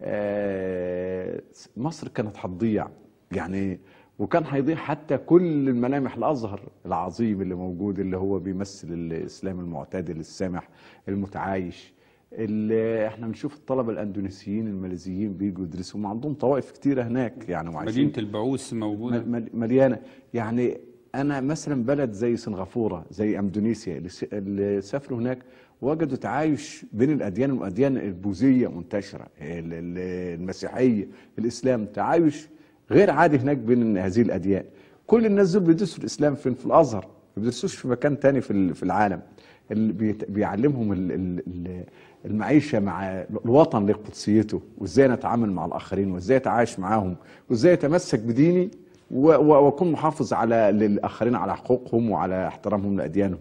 S5: مصر كانت هتضيع يعني، وكان هيضيع حتى كل الملامح الازهر العظيم اللي موجود، اللي هو بيمثل الاسلام المعتدل السامح المتعايش. اللي احنا بنشوف الطلبه الاندونيسيين الماليزيين بيجوا يدرسوا، ما عندهم طوائف كتيره هناك يعني،
S1: مدينه البعوث موجوده
S5: مليانه. يعني انا مثلا بلد زي سنغافوره زي اندونيسيا اللي سافروا هناك وجدوا تعايش بين الاديان والاديان البوذيه منتشره، المسيحيه، الاسلام، تعايش غير عادي هناك بين هذه الاديان. كل الناس دول بيدرسوا الاسلام فين؟ في الازهر، ما بيدرسوش في مكان تاني في العالم. اللي بيعلمهم المعيشه مع الوطن لقدسيته، وازاي نتعامل مع الاخرين، وازاي اتعايش معاهم، وازاي اتمسك بديني واكون محافظ على للاخرين على حقوقهم وعلى احترامهم لاديانهم.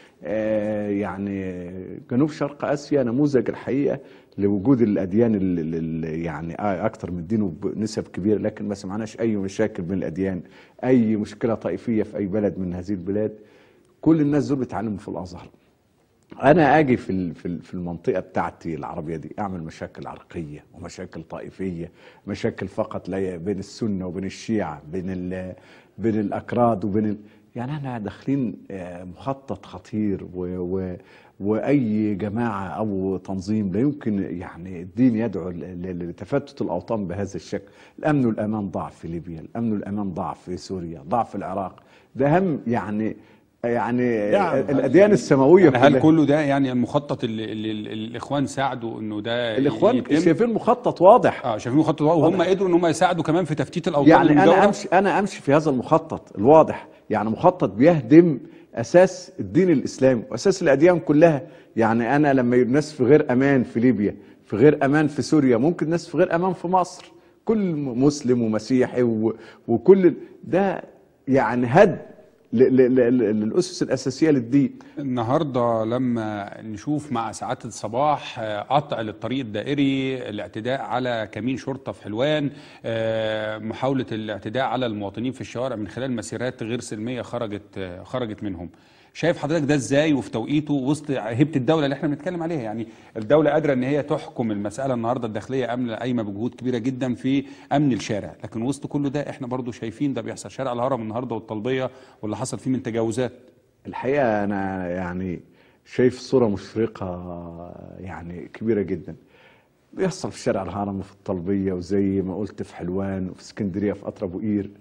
S5: يعني جنوب شرق اسيا نموذج الحقيقه لوجود الاديان اللي يعني اكثر من دين وبنسب كبيره، لكن ما سمعناش اي مشاكل بين الاديان، اي مشكله طائفيه في اي بلد من هذه البلاد. كل الناس دول بيتعلموا في الازهر. انا اجي في المنطقه بتاعتي العربيه دي اعمل مشاكل عرقيه ومشاكل طائفيه، مشاكل فقط لا بين السنه وبين الشيعه، بين الاكراد وبين يعني احنا داخلين مخطط خطير، واي جماعه او تنظيم لا يمكن يعني الدين يدعو لتفتت الاوطان بهذا الشكل. الامن والامان ضعف في ليبيا، الامن والامان ضعف في سوريا، ضعف في العراق. ده هم يعني الاديان السماويه
S1: يعني هل كله ده يعني المخطط اللي الاخوان ساعدوا انه ده
S5: الاخوان شايفين مخطط واضح؟
S1: شايفين مخطط واضح، وهم قدروا ان هم يساعدوا كمان في تفتيت الاوطان
S5: يعني انا امشي في هذا المخطط الواضح، يعني مخطط بيهدم اساس الدين الاسلامي واساس الاديان كلها. يعني انا لما الناس في غير امان في ليبيا، في غير امان في سوريا، ممكن ناس في غير امان في مصر، كل مسلم ومسيحي وكل ده يعني هد للأسس الأساسية للدين.
S1: النهاردة لما نشوف مع ساعات الصباح قطع للطريق الدائري، الاعتداء على كمين شرطة في حلوان، محاولة الاعتداء على المواطنين في الشوارع من خلال مسيرات غير سلمية خرجت منهم، شايف حضرتك ده ازاي وفي توقيته وسط هيبة الدولة اللي احنا بنتكلم عليها؟ يعني الدولة قادرة ان هي تحكم المسألة النهاردة، الداخلية قايمة بجهود كبيرة جدا في امن الشارع، لكن وسط كل ده احنا برضو شايفين ده بيحصل. شارع الهرم النهاردة والطلبية واللي حصل فيه من تجاوزات.
S5: الحقيقة انا يعني شايف صورة مشرقة يعني كبيرة جدا بيحصل في شارع الهرم وفي الطلبية، وزي ما قلت في حلوان وفي اسكندرية في قطر ابو قير.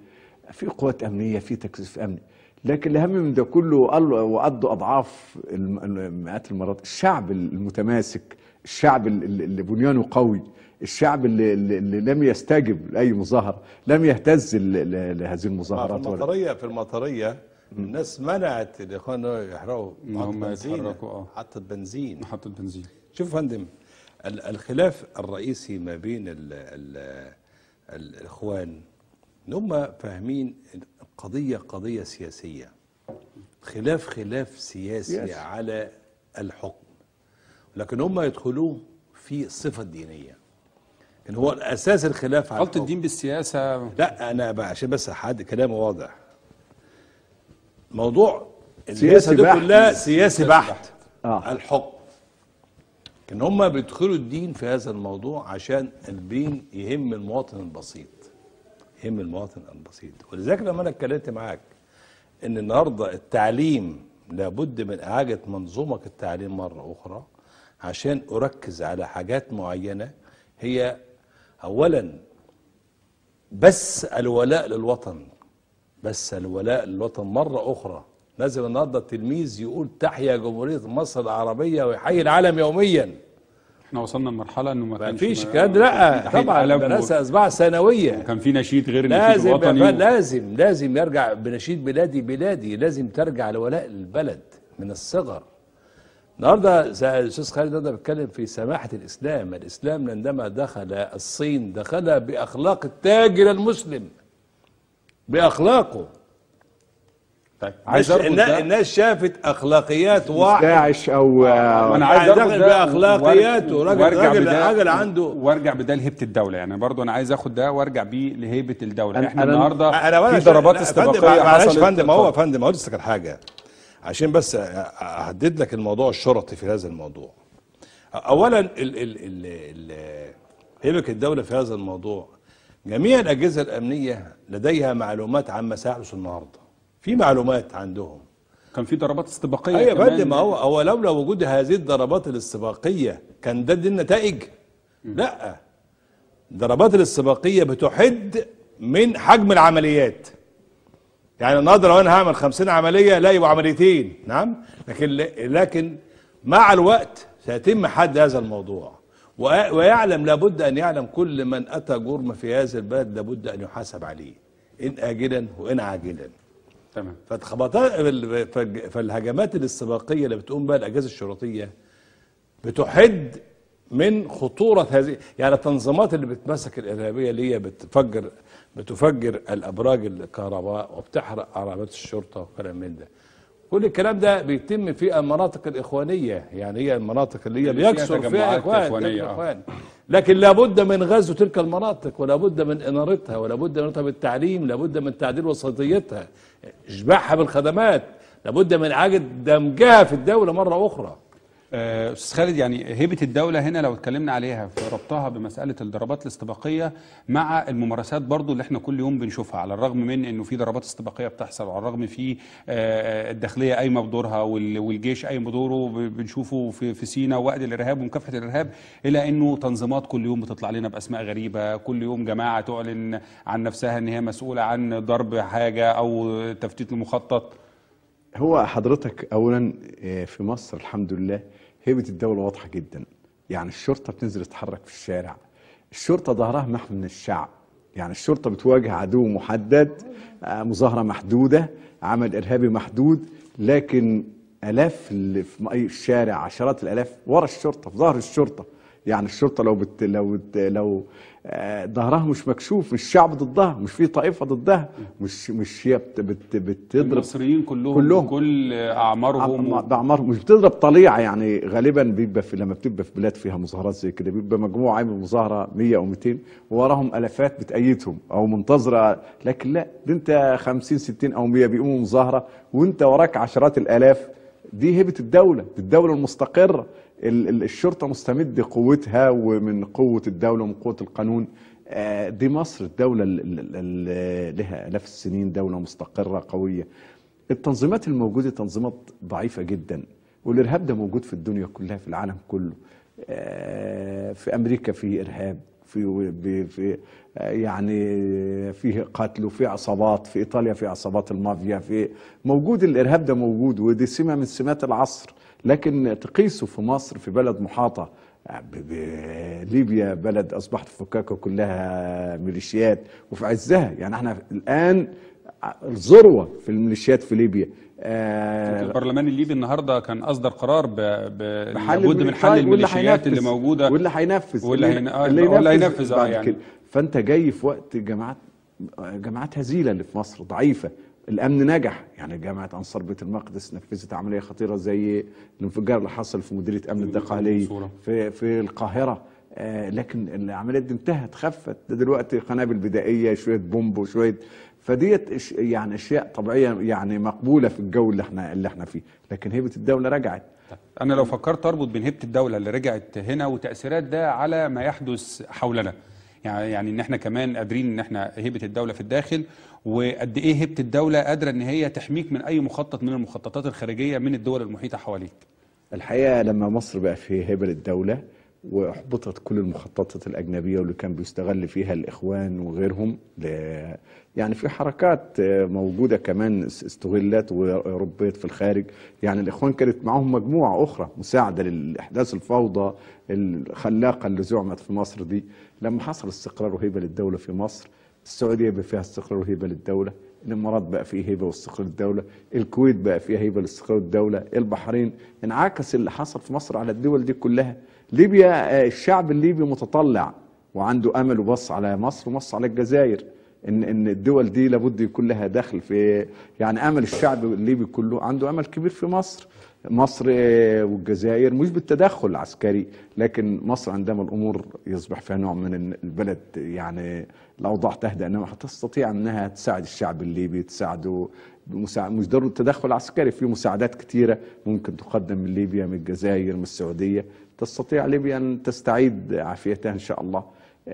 S5: في قوات امنيه، في تكثيف امني، لكن الاهم من ده كله وقضوا اضعاف مئات المرات الشعب المتماسك، الشعب اللي بنيانه قوي، الشعب اللي لم يستجب لاي مظاهره، لم يهتز لهذه المظاهرات.
S2: في المطريه الناس منعت الاخوان يحرقوا محطه بنزين. شوف يا فندم، الخلاف الرئيسي ما بين الاخوان ان هم فاهمين القضيه قضيه سياسيه، خلاف سياسي على الحكم، لكن هم يدخلوه في صفه دينيه. ان هو الاساس الخلاف على
S1: خلط الدين بالسياسه.
S2: لا انا بقى عشان بس حد كلامي واضح، موضوع السياسه دي كلها سياسي بحت. الحكم، ان هم بيدخلوا الدين في هذا الموضوع عشان الدين يهم المواطن البسيط، ولذلك لما انا اتكلمت معاك ان النهارده التعليم لابد من اعاده منظومه التعليم مره اخرى، عشان اركز على حاجات معينه، هي اولا بس الولاء للوطن مره اخرى. لازم النهارده التلميذ يقول تحيا جمهوريه مصر العربيه ويحيي العلم يوميا.
S1: احنا وصلنا لمرحله انه ما كانش
S2: فيش كلام، لا طبعا المدرسه اصبحت ثانويه،
S1: وكان في نشيد غير النشيد الوطني.
S2: لازم يرجع بنشيد بلادي، لازم ترجع لولاء البلد من الصغر. النهارده الاستاذ خالد النهارده بيتكلم في سماحه الاسلام عندما دخل الصين دخلها باخلاق التاجر المسلم، باخلاقه.
S1: طيب عايز
S2: الناس شافت اخلاقيات واحد
S5: داعش او
S1: انا عايز
S2: اخد باخلاقياته راجل عنده،
S1: وارجع بده لهيبه الدوله. يعني برضه انا عايز اخد ده وارجع بيه لهيبه الدوله. احنا
S2: النهارده
S1: في ضربات استباقيه
S2: حصلت. فندم هو فندم اقول لك حاجه عشان بس احدد لك الموضوع الشرطي في هذا الموضوع. اولا هيبه الدوله في هذا الموضوع، جميع الاجهزه الامنيه لديها معلومات عما سيحدث النهارده، في معلومات عندهم.
S1: كان في ضربات استباقيه.
S2: ايوه يا فندم، هو لولا وجود هذه الضربات الاستباقيه كان ده دي النتائج؟ لا، الضربات الاستباقيه بتحد من حجم العمليات. يعني النهارده لو انا هعمل 50 عمليه لا يبقوا عمليتين، نعم، لكن مع الوقت سيتم حد هذا الموضوع، ويعلم، لابد ان يعلم كل من اتى جرم في هذا البلد لابد ان يحاسب عليه، ان اجلا وان عاجلا.
S1: تمام.
S2: فالهجمات الاستباقيه اللي بتقوم بها الاجهزه الشرطيه بتحد من خطوره هذه، يعني التنظيمات اللي بتمسك الارهابيه اللي هي بتفجر الابراج الكهرباء وبتحرق عربات الشرطه وكلام من ده. كل الكلام ده بيتم في المناطق الاخوانيه، يعني هي المناطق اللي هي بيكثر فيها اخوان. لكن لابد من غزو تلك المناطق، ولابد من انارتها، ولابد من بالتعليم، لابد من تعديل وسطيتها، اشباعها بالخدمات، لابد من اعاده دمجها في الدوله مره اخرى.
S1: استاذ خالد، يعني هيبه الدوله هنا لو اتكلمنا عليها في ربطها بمساله الضربات الاستباقيه مع الممارسات برضو اللي احنا كل يوم بنشوفها، على الرغم من انه في ضربات استباقيه بتحصل، وعلى الرغم في الداخليه قايمه بدورها والجيش قايم بدوره، بنشوفه في سيناء ووقت الارهاب ومكافحه الارهاب، الا انه تنظيمات كل يوم بتطلع لنا باسماء غريبه، كل يوم جماعه تعلن عن نفسها ان هي مسؤوله عن ضرب حاجه او تفتيت المخطط.
S5: هو حضرتك اولا في مصر الحمد لله هيبة الدولة واضحة جدا. يعني الشرطة بتنزل تتحرك في الشارع، الشرطة ظهرها محمي من الشعب، يعني الشرطة بتواجه عدو محدد، مظاهرة محدودة، عمل إرهابي محدود، لكن آلاف اللي في أي الشارع، عشرات الآلاف ورا الشرطة، في ظهر الشرطة. يعني الشرطة لو ظهرها مش مكشوف، مش الشعب ضدها، مش في طائفة ضدها، مش هي بتضرب.
S1: المصريين كلهم بكل
S5: أعمارهم مش بتضرب طليعة. يعني غالبا بيبقى لما بتبقى في بلاد فيها مظاهرات زي كده بيبقى مجموعة عامل مظاهرة 100 أو 200 ووراهم ألفات بتأيدهم أو منتظرة، لكن لا، دي أنت 50 60 أو 100 بيقوموا مظاهرة وأنت وراك عشرات الآلاف. دي هيبة الدولة، الدولة المستقرة. الشرطة مستمد قوتها ومن قوة الدولة ومن قوة القانون. دي مصر، الدولة اللي لها آلاف السنين، دولة مستقرة قوية. التنظيمات الموجودة تنظيمات ضعيفة جدا، والإرهاب ده موجود في الدنيا كلها، في العالم كله. في أمريكا في إرهاب، في يعني فيه قتل وفي عصابات، في ايطاليا في عصابات المافيا، في موجود الارهاب ده موجود، ودي سمه من سمات العصر. لكن تقيسه في مصر في بلد محاطه ليبيا، بلد اصبحت فكاكه كلها ميليشيات وفي عزها، يعني احنا الان الذروه في الميليشيات في ليبيا.
S1: البرلمان الليبي النهارده كان اصدر قرار
S5: لابد
S1: من حل الميليشيات اللي موجوده،
S5: واللي هينفذ
S1: واللي هينفذ
S5: بعد
S1: يعني
S5: كده. فانت جاي في وقت جماعات هزيله اللي في مصر ضعيفه، الامن نجح، يعني جامعه انصار بيت المقدس نفذت عمليه خطيره زي الانفجار اللي حصل في مديريه امن الدقهليه في القاهره. لكن العمليات دي انتهت، خفت. ده دلوقتي قنابل بدائيه، شويه بومب وشويه، فديت يعني اشياء طبيعيه يعني مقبوله في الجو اللي احنا فيه. لكن هيبه الدوله رجعت.
S1: انا لو فكرت اربط بين هيبه الدوله اللي رجعت هنا وتاثيرات ده على ما يحدث حولنا، يعني ان احنا كمان قادرين ان احنا هيبه الدوله في الداخل، وقد ايه هيبه الدوله قادره ان هي تحميك من اي مخطط من المخططات الخارجيه من الدول المحيطه حواليك.
S5: الحقيقه لما مصر بقى في هيبه للدوله واحبطت كل المخططات الاجنبيه واللي كان بيستغل فيها الاخوان وغيرهم، يعني في حركات موجوده كمان استغلت وربيت في الخارج. يعني الاخوان كانت معهم مجموعه اخرى مساعده لاحداث الفوضى الخلاقه اللي زعمت في مصر دي. لما حصل استقرار وهيبه للدوله في مصر، السعوديه بقى فيها استقرار وهيبه للدوله، الامارات بقى فيه هيبه واستقرار الدوله، الكويت بقى فيها هيبه واستقرار الدوله، البحرين. انعكس اللي حصل في مصر على الدول دي كلها. ليبيا الشعب الليبي متطلع وعنده امل وبص على مصر وبص على الجزائر، ان الدول دي لابد يكون لها دخل في، يعني امل الشعب الليبي كله عنده امل كبير في مصر. مصر والجزائر مش بالتدخل العسكري، لكن مصر عندما الامور يصبح فيها نوع من البلد يعني الاوضاع تهدأ، انما هتستطيع انها تساعد الشعب الليبي، تساعده مش ضروري التدخل العسكري، في مساعدات كثيره ممكن تقدم من ليبيا، من الجزائر، من السعوديه، تستطيع ليبيا ان تستعيد عافيتها ان شاء الله.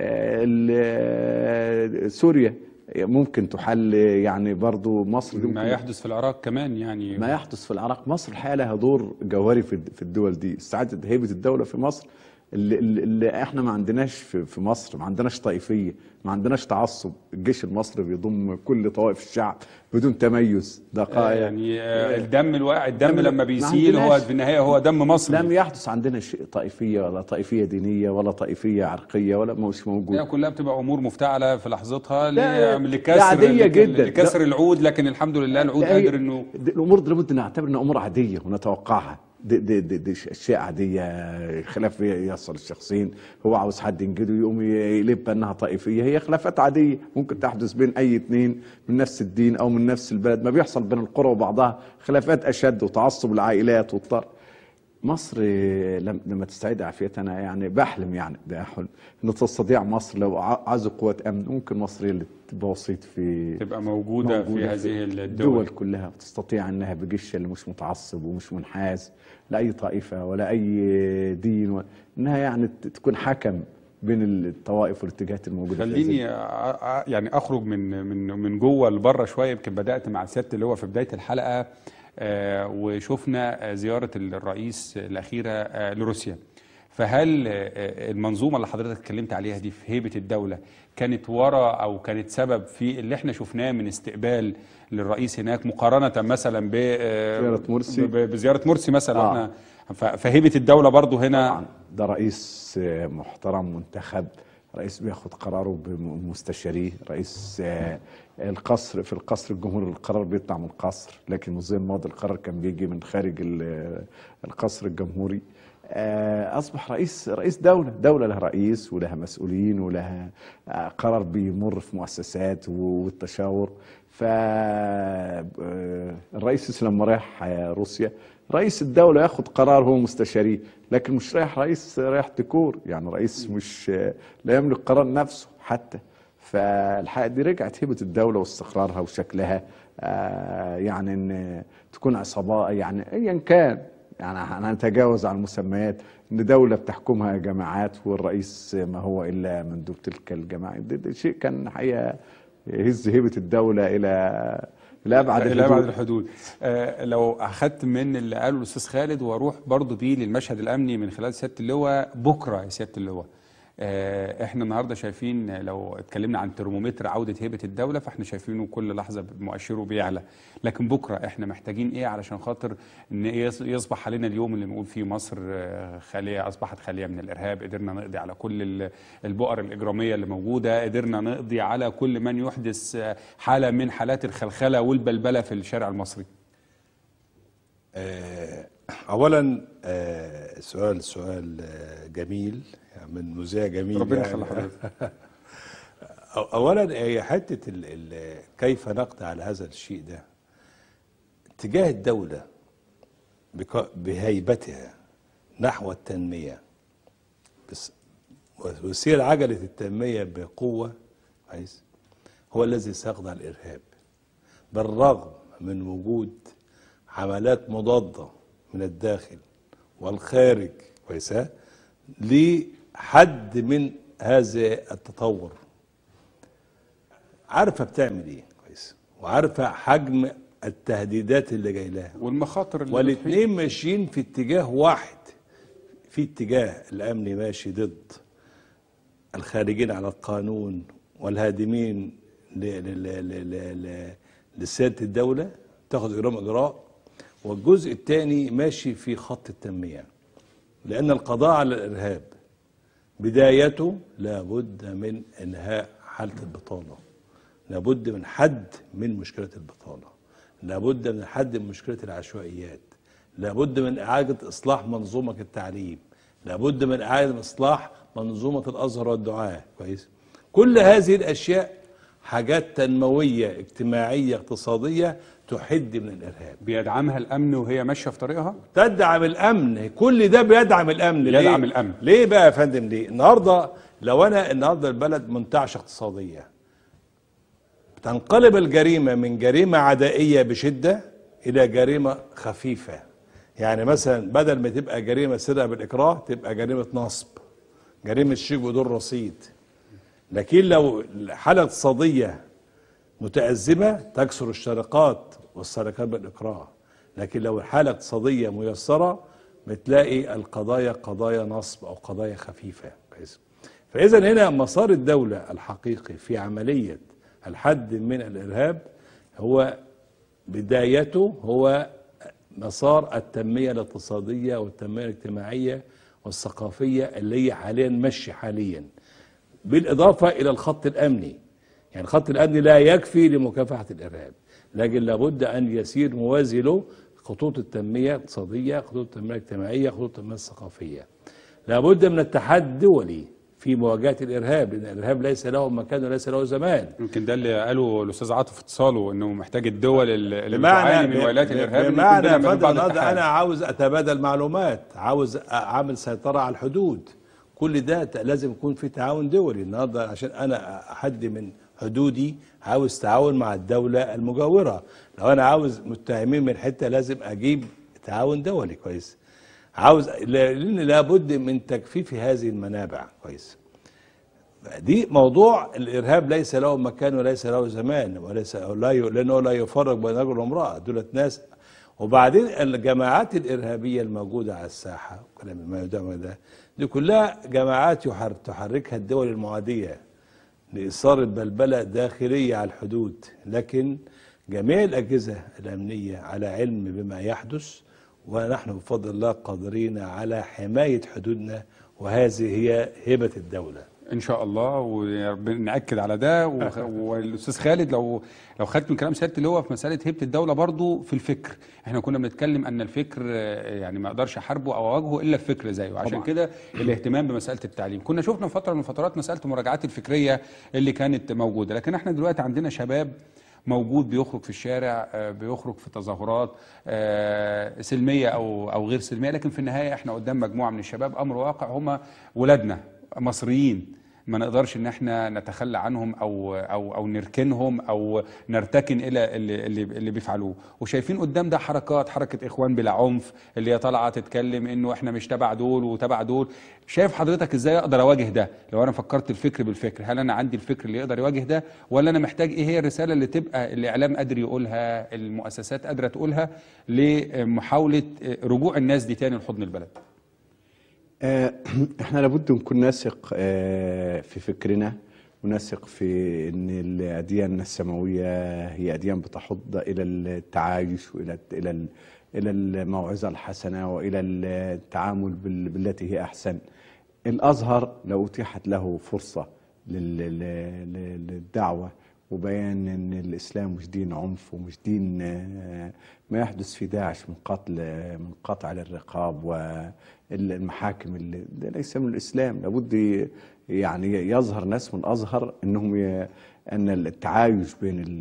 S5: سوريا ممكن تحل، يعني برضو مصر
S1: ما يحدث في العراق كمان، يعني
S5: ما يحدث في العراق. مصر الحقيقه لها دور جوهري في الدول دي، استعادة هيبه الدوله في مصر اللي احنا ما عندناش في مصر. ما عندناش طائفيه، ما عندناش تعصب. الجيش المصري بيضم كل طوائف الشعب بدون تميز دقائق.
S1: يعني الدم لما بيسيل هو في النهايه هو دم مصري.
S5: لم يحدث عندنا شيء طائفيه ولا طائفيه دينيه ولا طائفيه عرقيه ولا مش موجود.
S1: لا، كلها بتبقى امور مفتعله في لحظتها لكسر العود، لكن الحمد لله العود قادر انه
S5: الامور دي لابد نعتبر انها امور عاديه ونتوقعها. دي اشياء عاديه، خلاف يصل الشخصين، هو عاوز حد ينجده يقوم يقلب انها طائفيه، هي خلافات عاديه ممكن تحدث بين اي اثنين من نفس الدين او من نفس البلد. ما بيحصل بين القرى وبعضها خلافات اشد وتعصب العائلات والطرق. مصر لما تستعيد عافيتنا، يعني بحلم، يعني ده حلم، ان تستطيع مصر لو عايزوا قوات امن ممكن مصر هي اللي تبقى وسيط
S1: تبقى موجوده في هذه
S5: الدول كلها، تستطيع انها بجيش اللي مش متعصب ومش منحاز لاي طائفه ولا اي دين، انها يعني تكون حكم بين الطوائف والاتجاهات الموجوده.
S1: خليني يعني اخرج من جوه لبره شويه. يمكن بدات مع سياده اللواء في بدايه الحلقه، وشفنا زيارة الرئيس الأخيرة لروسيا. فهل المنظومة اللي حضرتك اتكلمت عليها دي في هيبة الدولة كانت ورا أو كانت سبب في اللي احنا شفناه من استقبال للرئيس هناك، مقارنة مثلا بزيارة مرسي مثلا؟ فهيبة الدولة برضو هنا
S5: طبعا. ده رئيس محترم منتخب، رئيس بياخد قراره بمستشاريه، رئيس القصر في القصر الجمهوري القرار بيطلع من القصر، لكن مش زي الماضي القرار كان بيجي من خارج القصر الجمهوري. اصبح رئيس دوله لها رئيس ولها مسؤولين ولها قرار بيمر في مؤسسات والتشاور. فالرئيس لما رايح روسيا، رئيس الدولة ياخد قرار هو مستشاريه، لكن مش رايح ديكور، يعني رئيس مش لا يملك قرار نفسه حتى. فالحقيقة دي رجعت هيبة الدولة واستقرارها وشكلها، يعني ان تكون عصابات، يعني ايا كان، يعني هنتجاوز عن المسميات، ان دولة بتحكمها جماعات والرئيس ما هو الا مندوب تلك الجماعات. ده شيء كان حقيقة يهز هيبة الدولة الى ابعد
S1: الحدود. لو اخذت من اللي قاله الاستاذ خالد واروح برضو بيه للمشهد الامني من خلال سياده اللواء، بكره يا سياده اللواء احنا النهارده شايفين لو اتكلمنا عن ترمومتر عوده هيبه الدوله، فاحنا شايفينه كل لحظه مؤشره بيعلى. لكن بكره احنا محتاجين ايه علشان خاطر ان يصبح علينا اليوم اللي نقول فيه مصر خاليه، اصبحت خاليه من الارهاب، قدرنا نقضي على كل البؤر الاجراميه اللي موجوده، قدرنا نقضي على كل من يحدث حاله من حالات الخلخله والبلبله في الشارع المصري.
S2: اولا سؤال جميل من مذيع جميل،
S1: ربنا يخلي حضرتك.
S2: اولا هي حته كيف نقضي على هذا الشيء ده. اتجاه الدوله بهيبتها نحو التنميه، بس وسير عجله التنميه بقوه كويس هو الذي سيقضي على الارهاب، بالرغم من وجود حملات مضاده من الداخل والخارج كويسه لحد من هذا التطور. عارفه بتعمل ايه كويس، وعارفه حجم التهديدات اللي جاي لها
S1: والمخاطر اللي
S2: والاثنين ماشيين في اتجاه واحد. في اتجاه الامني ماشي ضد الخارجين على القانون والهادمين لسياده الدوله، تاخذ اجراء، والجزء الثاني ماشي في خط التنميه، لان القضاء على الارهاب بدايته لابد من انهاء حاله البطاله، لابد من حد من مشكله البطاله، لابد من حد من مشكله العشوائيات، لابد من اعاده اصلاح منظومه التعليم، لابد من اعاده اصلاح منظومه الازهر والدعاء كويس. كل هذه الاشياء حاجات تنمويه اجتماعيه اقتصاديه تحد من الارهاب.
S1: بيدعمها الامن وهي ماشيه في طريقها؟
S2: تدعم الامن، كل ده بيدعم الامن.
S1: بيدعم الامن.
S2: ليه بقى يا فندم؟ ليه؟ لو النهارده البلد منتعشه اقتصاديه، تنقلب الجريمه من جريمه عدائيه بشده الى جريمه خفيفه. يعني مثلا بدل ما تبقى جريمه سرقه بالاكراه تبقى جريمه نصب، جريمه شيك بدون رصيد. لكن لو حاله اقتصاديه متأزمة تكسر الشرقات والسرقات بالإكراه، لكن لو الحالة اقتصادية ميسرة بتلاقي القضايا قضايا نصب أو قضايا خفيفة. فإذا هنا مسار الدولة الحقيقي في عملية الحد من الإرهاب هو بدايته هو مسار التنمية الاقتصادية والتنمية الاجتماعية والثقافية اللي هي حاليا ماشية حاليا، بالإضافة إلى الخط الأمني. يعني الخط الأمني لا يكفي لمكافحة الإرهاب، لكن لابد أن يسير موازي له خطوط التنمية الاقتصادية، خطوط التنمية الاجتماعية، خطوط التنمية الثقافية. لابد من الاتحاد الدولي في مواجهة الإرهاب، لأن الإرهاب ليس له مكان وليس له زمان.
S1: يمكن ده اللي قاله الأستاذ عاطف في اتصاله، إنه محتاج الدول اللي بتعاني من ولايات الإرهاب.
S2: بمعنى أنا عاوز أتبادل معلومات، عاوز أعمل سيطرة على الحدود، كل ده لازم يكون في تعاون دولي. النهارده عشان أنا أحد من حدودي عاوز تعاون مع الدولة المجاورة، لو أنا عاوز متهمين من حتة لازم أجيب تعاون دولي كويس. لأن لابد من تجفيف هذه المنابع كويس. دي موضوع الإرهاب ليس له مكان وليس له زمان لأنه لا يفرق بين رجل وامرأة، دولة ناس. وبعدين الجماعات الإرهابية الموجودة على الساحة ما يدعم ده، دي كلها جماعات تحركها الدول المعادية لإثارة البلبلة داخلية على الحدود، لكن جميع الأجهزة الأمنية على علم بما يحدث، ونحن بفضل الله قادرين على حماية حدودنا، وهذه هي هبة الدولة
S1: ان شاء الله. ونأكد على ده. والاستاذ خالد لو خدت من كلام سيادة اللي هو في مساله هبه الدوله برضو في الفكر، احنا كنا بنتكلم ان الفكر يعني ما اقدرش احاربه او اواجهه الا بفكر زيه، عشان كده الاهتمام بمساله التعليم. كنا شفنا فتره من الفترات مساله المراجعات الفكريه اللي كانت موجوده، لكن احنا دلوقتي عندنا شباب موجود بيخرج في الشارع، بيخرج في تظاهرات سلميه او غير سلميه، لكن في النهايه احنا قدام مجموعه من الشباب امر واقع هم ولادنا مصريين، ما نقدرش ان احنا نتخلى عنهم او نركنهم او نرتكن الى اللي بيفعلوه. وشايفين قدام ده حركه اخوان بلا عنف اللي هي طالعه تتكلم انه احنا مش تبع دول وتبع دول. شايف حضرتك ازاي اقدر اواجه ده؟ لو انا فكرت الفكر بالفكر، هل انا عندي الفكر اللي يقدر يواجه ده، ولا انا محتاج ايه هي الرساله اللي تبقى الاعلام قادر يقولها، المؤسسات قادره تقولها لمحاوله رجوع الناس دي تاني لحضن البلد؟
S5: احنا لابد نكون نثق في فكرنا، ونثق في ان الاديان السماويه هي اديان بتحض الى التعايش والى الى الموعظه الحسنه والى التعامل بالتي هي احسن. الازهر لو اتيحت له فرصه للدعوه وبيان ان الاسلام مش دين عنف ومش دين ما يحدث في داعش من قتل، من قطع للرقاب والمحاكم اللي ده ليس من الاسلام. لابد يعني يظهر ناس من الازهر انهم ان التعايش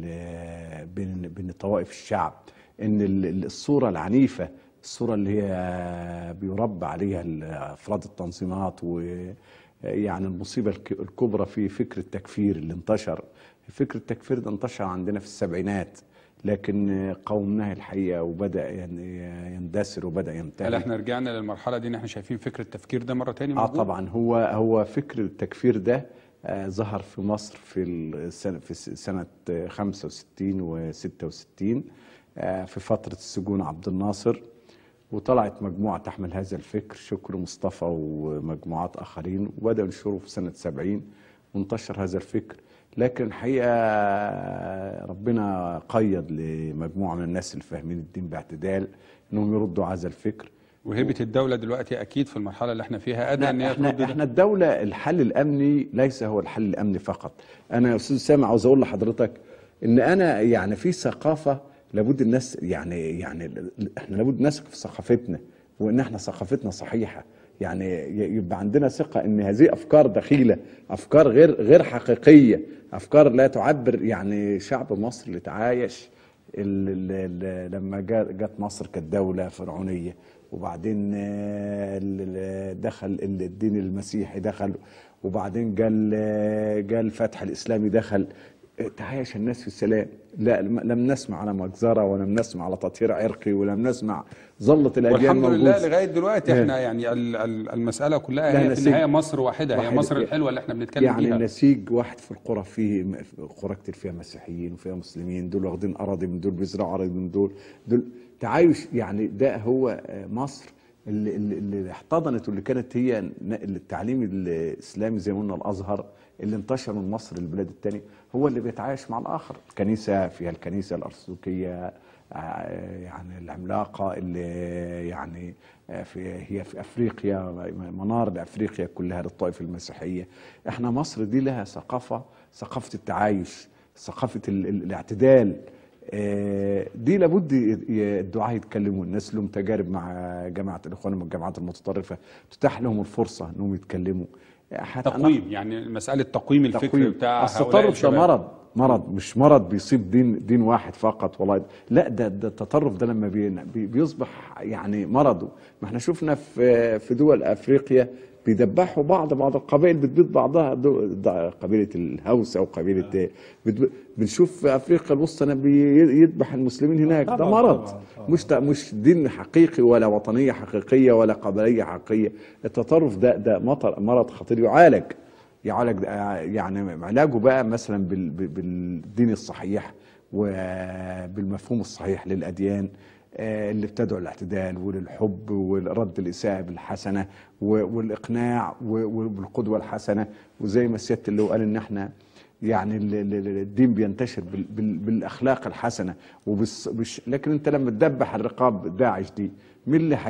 S5: بين طوائف الشعب، ان الصوره العنيفه، الصوره اللي هي بيربى عليها افراد التنظيمات، ويعني المصيبه الكبرى في فكر التكفير اللي انتشر. فكر التكفير ده انتشر عندنا في السبعينات، لكن قاومناه الحقيقه وبدا يعني يندثر وبدا ينتهي.
S1: هل احنا رجعنا للمرحله دي ان احنا شايفين فكر التفكير ده مره ثانيه موجود؟
S5: طبعا هو فكر التكفير ده ظهر في مصر في سنه 65 و66 في فتره السجون عبد الناصر، وطلعت مجموعه تحمل هذا الفكر، شكر مصطفى ومجموعات اخرين، وبداوا ينشروا في سنه 70 وانتشر هذا الفكر. لكن الحقيقه ربنا قيد لمجموعه من الناس اللي فاهمين الدين باعتدال انهم يردوا هذا الفكر.
S1: وهيبه الدوله دلوقتي اكيد في المرحله اللي احنا فيها قادره ان هي ترد.
S5: احنا الدوله الحل الامني ليس هو الحل الامني فقط. انا يا استاذ سامع عاوز اقول لحضرتك ان انا يعني في ثقافه لابد الناس يعني احنا لابد نثق في ثقافتنا، وان احنا ثقافتنا صحيحه، يعني يبقى عندنا ثقه ان هذه افكار دخيله، افكار غير حقيقيه، افكار لا تعبر. يعني شعب مصر اللي تعايش لما جت مصر كانت دوله فرعونيه، وبعدين دخل الدين المسيحي دخل، وبعدين جاء الفتح الاسلامي دخل، تعايش الناس في السلام. لا لم نسمع على مجزره، ولم نسمع على تطهير عرقي، ولم نسمع. ظلت الاديان
S1: والحمد لله لغايه دلوقتي احنا يعني المساله كلها هي في النهايه مصر واحده، هي مصر الحلوه اللي احنا بنتكلم
S5: يعني
S1: فيها.
S5: يعني نسيج واحد في القرى، فيه قرى كتير فيها مسيحيين وفيها مسلمين، دول واخدين اراضي من دول، بيزرعوا اراضي من دول تعايش. يعني ده هو مصر اللي احتضنت، واللي كانت هي التعليم الاسلامي زي ما قلنا الازهر اللي انتشر من مصر للبلاد الثانيه، هو اللي بيتعايش مع الاخر. الكنيسه فيها الكنيسه الارثوذكيه يعني العملاقه اللي يعني هي في افريقيا، منار لافريقيا كلها للطائفه المسيحيه. احنا مصر دي لها ثقافه التعايش، ثقافه الاعتدال. دي لابد الدعاة يتكلموا، الناس لهم تجارب مع جماعة الإخوان والجماعات المتطرفة، تتاح لهم الفرصة أنهم يتكلموا.
S1: تقويم، يعني مسألة تقويم الفكر بتاع
S5: التطرف ده مرض مش مرض بيصيب دين واحد فقط والله، لا ده التطرف ده لما بيصبح يعني مرضه. ما احنا شفنا في دول أفريقيا بيدبحوا بعض القبائل بتبيض بعضها، قبيلة الهوسة وقبيلة بنشوف في أفريقيا الوسطى بيذبح المسلمين هناك. ده مرض مش دين حقيقي ولا وطنية حقيقية ولا قبلية حقيقية. التطرف ده مرض خطير يعالج يعني علاجه بقى مثلا بالدين الصحيح وبالمفهوم الصحيح للأديان اللي بتدعو الاعتدال وللحب ورد الإساءة بالحسنة والإقناع وبالقدوة الحسنة. وزي ما سيادة اللي قال إن احنا يعني الدين بينتشر بالأخلاق الحسنة لكن أنت لما تدبح الرقاب داعش دي مين اللي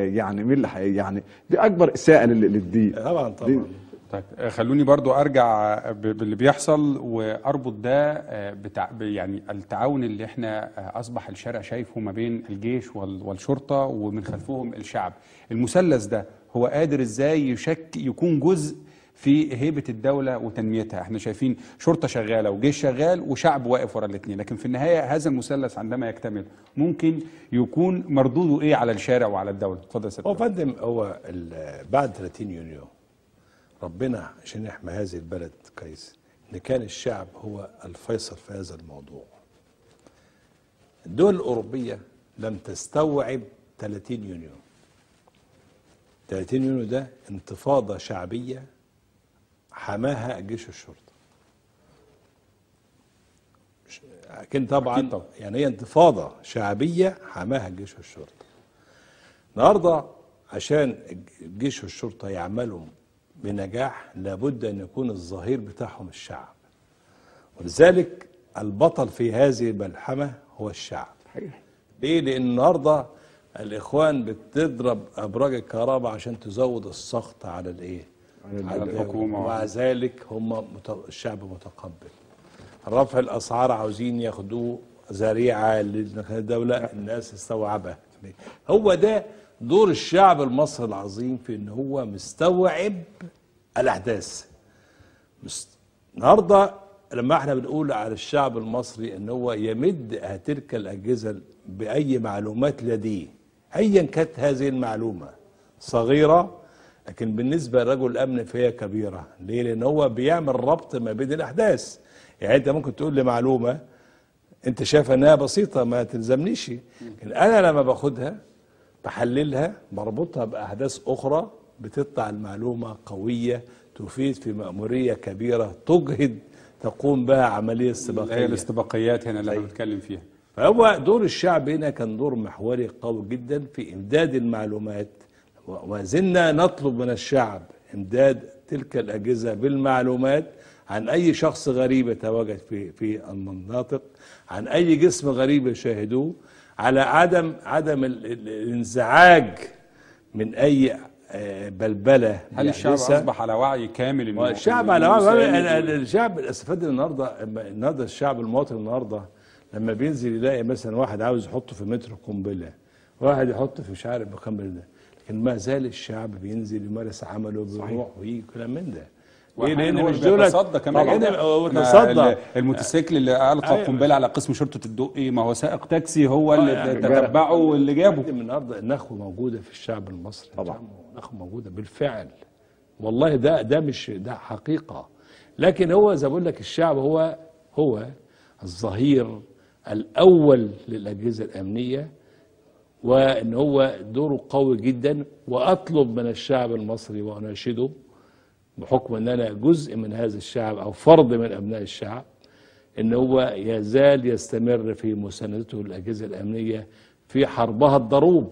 S5: يعني دي أكبر إساءة للدين.
S2: طبعا.
S1: طيب خلوني برضو ارجع باللي بيحصل واربط ده يعني التعاون اللي احنا اصبح الشارع شايفه ما بين الجيش والشرطه ومن خلفهم الشعب. المثلث ده هو قادر ازاي يكون جزء في هيبه الدوله وتنميتها؟ احنا شايفين شرطه شغاله وجيش شغال وشعب واقف ورا الاثنين، لكن في النهايه هذا المثلث عندما يكتمل ممكن يكون مردوده ايه على الشارع وعلى الدوله؟ اتفضل يا سيدي.
S2: هو فندم هو بعد 30 يونيو ربنا عشان يحمي هذه البلد كويس ان كان الشعب هو الفيصل في هذا الموضوع. الدول الأوروبية لم تستوعب 30 يونيو. 30 يونيو ده انتفاضة شعبية حماها جيش الشرطة. لكن طبعا يعني هي انتفاضة شعبية حماها جيش الشرطة. النهارده عشان الجيش والشرطة يعملوا بنجاح لابد أن يكون الظهير بتاعهم الشعب، ولذلك البطل في هذه الملحمة هو الشعب. ليه؟ لأن النهاردة الإخوان بتضرب أبراج الكهرباء عشان تزود السخط على الإيه؟
S1: على الحكومة،
S2: ومع ذلك الشعب متقبل. رفع الأسعار عاوزين ياخدوه ذريعة للدولة، الناس استوعبها. هو ده دور الشعب المصري العظيم، في ان هو مستوعب الاحداث. النهارده لما احنا بنقول على الشعب المصري ان هو يمد تلك الاجهزه باي معلومات لديه، ايا كانت هذه المعلومه صغيره، لكن بالنسبه لرجل الامن فهي كبيره. ليه؟ لان هو بيعمل ربط ما بين الاحداث. يعني انت ممكن تقول لي معلومه انت شايف انها بسيطه ما تلزمنيش، لكن انا لما باخدها بحللها بربطها باحداث اخرى بتطلع المعلومه قويه تفيد في مأموريه كبيره تجهد تقوم بها عمليه استباقيه.
S1: هي الاستباقيات هنا اللي احنا بنتكلم فيها.
S2: فهو دور الشعب هنا كان دور محوري قوي جدا في امداد المعلومات، وزلنا نطلب من الشعب امداد تلك الاجهزه بالمعلومات عن اي شخص غريب يتواجد في المناطق، عن اي جسم غريب يشاهدوه، على عدم الانزعاج من اي بلبله.
S1: هل الشعب اصبح على وعي كامل؟
S2: انه الشعب على وعي. الشعب استفاد النهارده الشعب المواطن النهارده لما بينزل يلاقي مثلا واحد عاوز يحطه في متر قنبله، واحد يحطه في مش عارف بكام ده، لكن ما زال الشعب بينزل يمارس عمله بيروح ويجي كلام من ده.
S1: لان مش بيتصدى كمان
S2: وتصدى
S1: الموتوسيكل اللي القى قنبله على قسم شرطه الدقي، ما هو سائق تاكسي هو اللي تتبعه واللي جابه.
S2: النهارده النخوه موجوده في الشعب المصري طبعا، النخوه موجوده بالفعل والله. ده مش ده حقيقه، لكن هو زي ما بقول لك الشعب هو الظهير الاول للاجهزه الامنيه، وان هو دوره قوي جدا. واطلب من الشعب المصري واناشده بحكم ان انا جزء من هذا الشعب او فرد من ابناء الشعب، ان هو يزال يستمر في مساندته للاجهزه الامنيه في حربها الضروب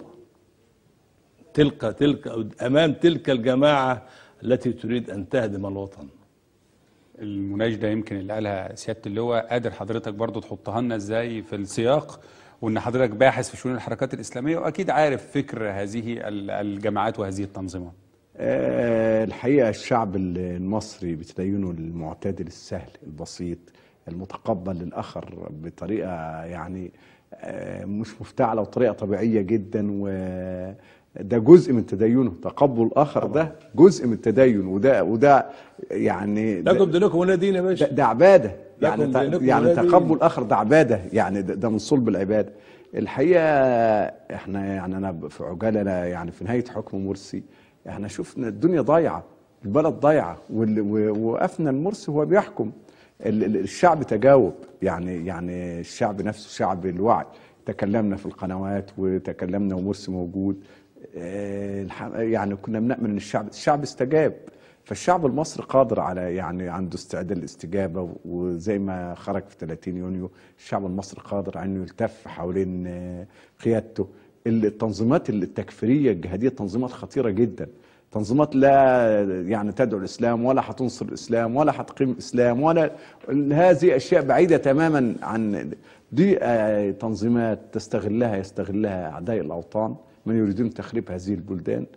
S2: امام تلك الجماعه التي تريد ان تهدم الوطن.
S1: المناشده يمكن اللي قالها سياده اللواء، قادر حضرتك برضو تحطها لنا ازاي في السياق، وان حضرتك باحث في شؤون الحركات الاسلاميه واكيد عارف فكر هذه الجماعات وهذه التنظيمات؟
S5: الحقيقة الشعب المصري بتدينه المعتدل السهل البسيط المتقبل للآخر بطريقة يعني مش مفتعلة وطريقة طبيعية جدا، وده جزء من تدينه. تقبل الآخر ده جزء من التدين، وده يعني
S2: لكم دينكم ولا دين يا باشا.
S5: ده عبادة يعني تقبل الآخر ده عبادة، يعني ده من صلب العبادة. الحقيقة احنا يعني أنا في عجالة يعني في نهاية حكم مرسي احنا شفنا الدنيا ضايعه، البلد ضايعه، ووقفنا المرسي وهو بيحكم. الشعب تجاوب، يعني الشعب نفسه شعب الوعي. تكلمنا في القنوات وتكلمنا ومرسي موجود، يعني كنا بنأمل ان الشعب استجاب. فالشعب المصري قادر على يعني عنده استعداد للاستجابه، وزي ما خرج في 30 يونيو الشعب المصري قادر على انه يلتف حوالين قيادته. التنظيمات التكفيريه الجهاديه تنظيمات خطيره جدا، تنظيمات لا يعني تدعو الاسلام ولا هتنصر الاسلام ولا هتقيم الاسلام، ولا هذه اشياء بعيده تماما عن دي. تنظيمات يستغلها اعداء الاوطان من يريدون تخريب هذه البلدان،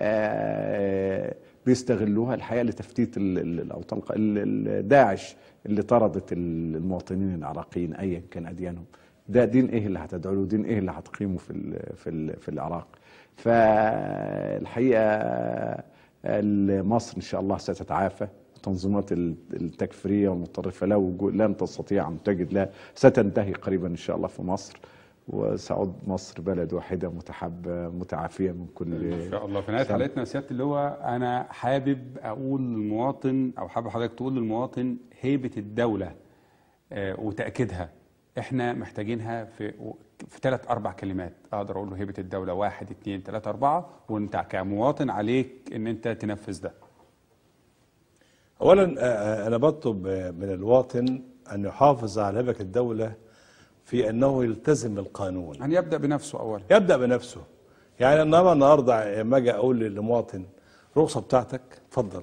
S5: بيستغلوها الحقيقه لتفتيت الاوطان. داعش اللي طردت المواطنين العراقيين ايا كان اديانهم، ده دين ايه اللي هتدعو له؟ دين ايه اللي هتقيمه في العراق؟ فالحقيقه مصر ان شاء الله ستتعافى. التنظيمات التكفيريه والمتطرفه لن تستطيع ان تجد لها، ستنتهي قريبا ان شاء الله في مصر، وسعود مصر بلد واحده متحابه متعافيه من كل
S1: ان شاء الله. في نهايه حلقتنا سياده اللواء انا حابب اقول للمواطن او حابب حضرتك تقول للمواطن هيبه الدوله وتاكيدها احنا محتاجينها في 3-4 كلمات. اقدر اقول له هيبه الدوله 1 2 3 4، وانت كمواطن عليك ان انت تنفذ ده.
S2: اولا انا بطلب من الواطن ان يحافظ على هيبه الدوله في انه يلتزم بالقانون،
S1: ان يبدا بنفسه اولا.
S2: يبدا بنفسه، يعني النهارده لما اجي اقول للمواطن الرخصه بتاعتك اتفضل،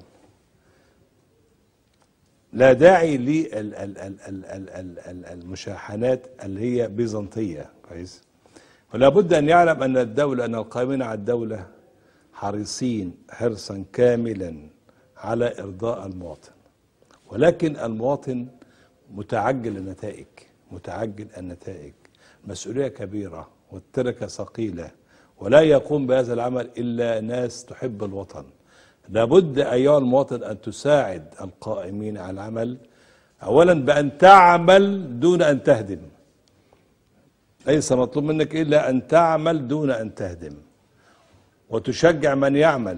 S2: لا داعي للمشاحنات اللي هي بيزنطيه، كويس. ولا بد ان يعلم ان الدوله، ان القائمين على الدوله حريصين حرصا كاملا على ارضاء المواطن، ولكن المواطن متعجل النتائج، متعجل النتائج، مسؤوليه كبيره والتركه ثقيله، ولا يقوم بهذا العمل الا ناس تحب الوطن. لابد ايها المواطن ان تساعد القائمين على العمل اولا بان تعمل دون ان تهدم. ليس مطلوب منك الا ان تعمل دون ان تهدم، وتشجع من يعمل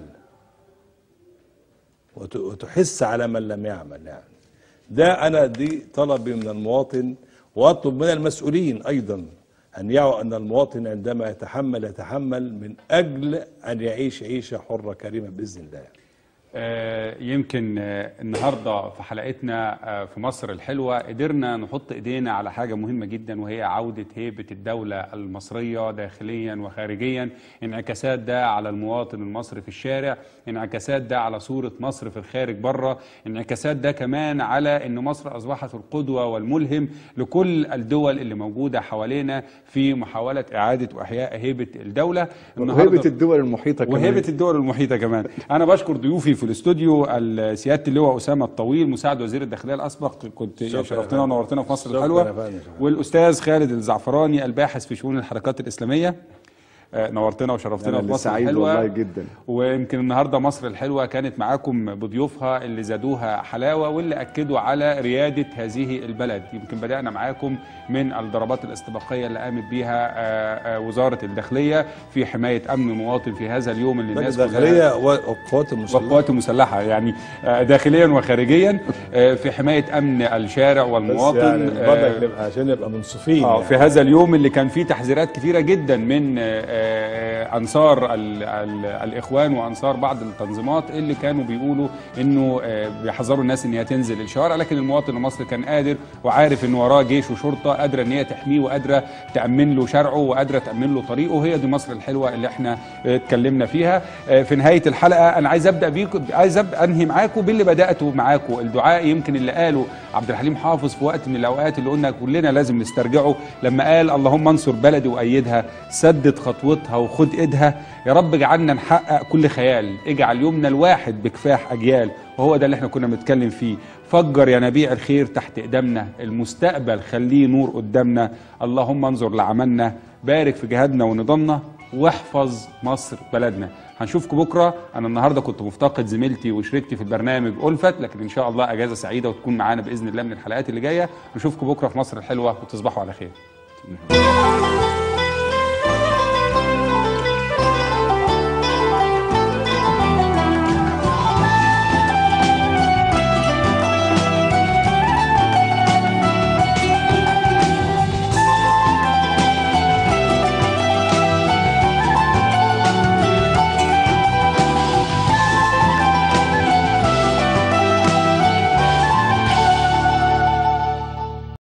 S2: وتحس على من لم يعمل. يعني ده دي طلبي من المواطن، واطلب من المسؤولين ايضا ان يعوا ان المواطن عندما يتحمل من اجل ان يعيش عيشه حره كريمه باذن الله.
S1: يمكن النهارده في حلقتنا في مصر الحلوه قدرنا نحط ايدينا على حاجه مهمه جدا، وهي عوده هيبه الدوله المصريه داخليا وخارجيا. انعكاسات ده على المواطن المصري في الشارع، انعكاسات ده على صوره مصر في الخارج بره، انعكاسات ده كمان على ان مصر اصبحت القدوه والملهم لكل الدول اللي موجوده حوالينا في محاوله اعاده واحياء هيبه الدوله.
S5: وهيبه الدول المحيطه كمان.
S1: وهيبه الدول المحيطه كمان. انا بشكر ضيوفي في الاستوديو، سياده اللواء اسامه الطويل مساعد وزير الداخليه الاسبق، كنت شرفتنا ونورتنا في مصر الحلوه. والاستاذ خالد الزعفراني الباحث في شؤون الحركات الاسلاميه، نورتنا وشرفتنا في مصر الحلوه
S5: والله جدا.
S1: ويمكن النهارده مصر الحلوه كانت معاكم بضيوفها اللي زادوها حلاوه واللي اكدوا على رياده هذه البلد. يمكن بدانا معاكم من الضربات الاستباقيه اللي قامت بيها وزاره الداخليه في حمايه امن المواطن في هذا اليوم اللي الناس
S2: الداخليه والقوات
S1: المسلحه يعني داخليا وخارجيا في حمايه امن الشارع والمواطن،
S2: يعني عشان نبقى منصفين يعني.
S1: في هذا اليوم اللي كان فيه تحذيرات كثيره جدا من أنصار الإخوان وأنصار بعض التنظيمات اللي كانوا بيقولوا إنه بيحذروا الناس إن هي تنزل الشوارع، لكن المواطن المصري كان قادر وعارف إنه وراه جيش وشرطة قادرة إن هي تحميه وقادرة تأمن له شرعه وقادرة تأمن له طريقه. هي دي مصر الحلوة اللي إحنا اتكلمنا فيها. في نهاية الحلقة أنا عايز أبدأ بيكم، عايز أنهي معاكم باللي بدأته معاكم، الدعاء يمكن اللي قاله عبد الحليم حافظ في وقت من الأوقات اللي قلنا كلنا لازم نسترجعه، لما قال اللهم انصر بلدي وأيدها، سدد خطوتها وخد ايدها، يا رب اجعلنا نحقق كل خيال، اجعل يومنا الواحد بكفاح اجيال. وهو ده اللي احنا كنا بنتكلم فيه. فجر ينابيع الخير تحت ايدامنا، المستقبل خليه نور قدامنا، اللهم انظر لعملنا، بارك في جهادنا ونضالنا، واحفظ مصر بلدنا. هنشوفكم بكره. انا النهارده كنت مفتقد زميلتي وشريكتي في البرنامج ألفت، لكن ان شاء الله اجازه سعيده وتكون معانا باذن الله من الحلقات اللي جايه. نشوفكم بكره في مصر الحلوه وتصبحوا على خير.